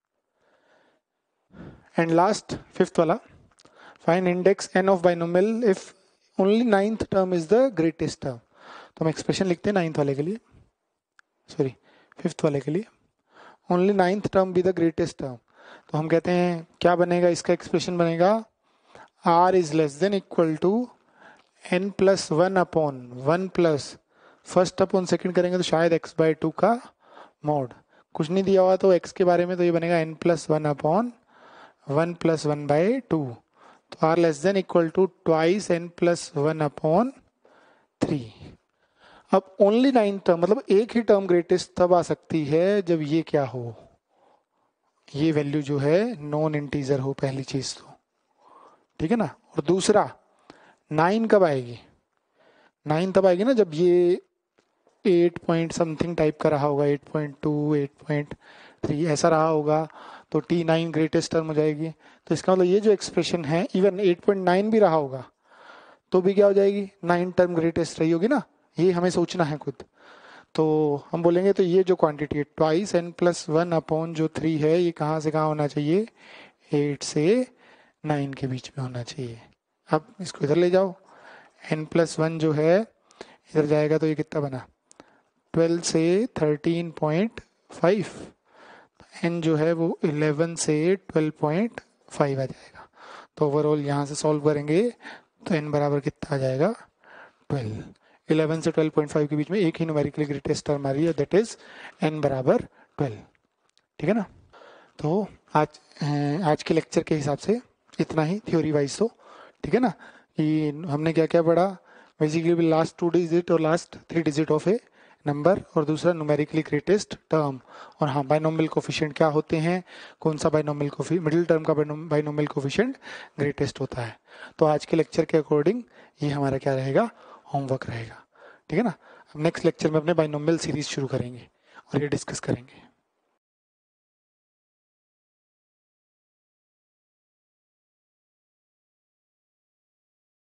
A: एंड लास्ट फिफ्थ वाला find index n of binomial if only ninth term is the greatest term. तो हम एक्सप्रेशन लिखते हैं नाइन्थ वाले के लिए, सॉरी फिफ्थ वाले के लिए, only ninth term be the greatest term. तो हम कहते हैं क्या बनेगा, इसका एक्सप्रेशन बनेगा r is less than equal to n plus 1 upon 1 plus first upon second करेंगे तो शायद x बाई 2 का मॉड। कुछ नहीं दिया हुआ तो x के बारे में तो ये बनेगा n plus 1 upon 1 plus 1 by 2। तो r less than equal to twice n plus 1 upon 3। अब ओनली नाइन टर्म मतलब एक ही टर्म ग्रेटेस्ट तब आ सकती है जब ये क्या हो, ये वैल्यू जो है नॉन इंटीजर हो, पहली चीज तो ठीक है ना। और दूसरा 9 कब आएगी, 9 तब आएगी ना जब ये 8 पॉइंट समथिंग टाइप का रहा होगा, 8.2 8.3 ऐसा रहा होगा तो T9 ग्रेटेस्ट टर्म हो जाएगी। तो इसका मतलब ये जो एक्सप्रेशन है इवन 8.9 भी रहा होगा तो भी क्या हो जाएगी, 9 टर्म ग्रेटेस्ट रही होगी ना। ये हमें सोचना है खुद। तो हम बोलेंगे तो ये जो क्वांटिटी है ट्वाइस n प्लस 1 अपॉन जो 3 है ये कहाँ से कहाँ होना चाहिए, 8 से 9 के बीच में होना चाहिए। अब इसको इधर ले जाओ, n प्लस 1 जो है इधर जाएगा तो ये कितना बना 12 से 13.5, n जो है वो 11 से 12.5 आ जाएगा। तो ओवरऑल यहाँ से सॉल्व करेंगे तो n बराबर कितना आ जाएगा 12। 11 से 12.5 के बीच में एक ही न्यूमेरिकली ग्रेटेस्ट टर्म आ रही है दैट इज n बराबर 12। ठीक है ना। तो आज के लेक्चर के हिसाब से इतना ही थ्योरी वाइज तो ठीक है ना। कि हमने क्या क्या पढ़ा, बेसिकली लास्ट 2 डिजिट और last 3 digit of A number और दूसरा न्यूमेरिकली ग्रेटेस्ट टर्म। और हाँ बाइनोमियल कोफिशिएंट क्या होते हैं, कौन सा बाइनोमियल कोफिशिएंट मिडिल टर्म का बाइनोमियल कोफिशिएंट ग्रेटेस्ट होता है। तो आज के लेक्चर के अकॉर्डिंग ये हमारा क्या रहेगा, होमवर्क रहेगा। ठीक है ना। अब नेक्स्ट लेक्चर में अपने बाइनोमियल सीरीज शुरू करेंगे और ये डिस्कस करेंगे।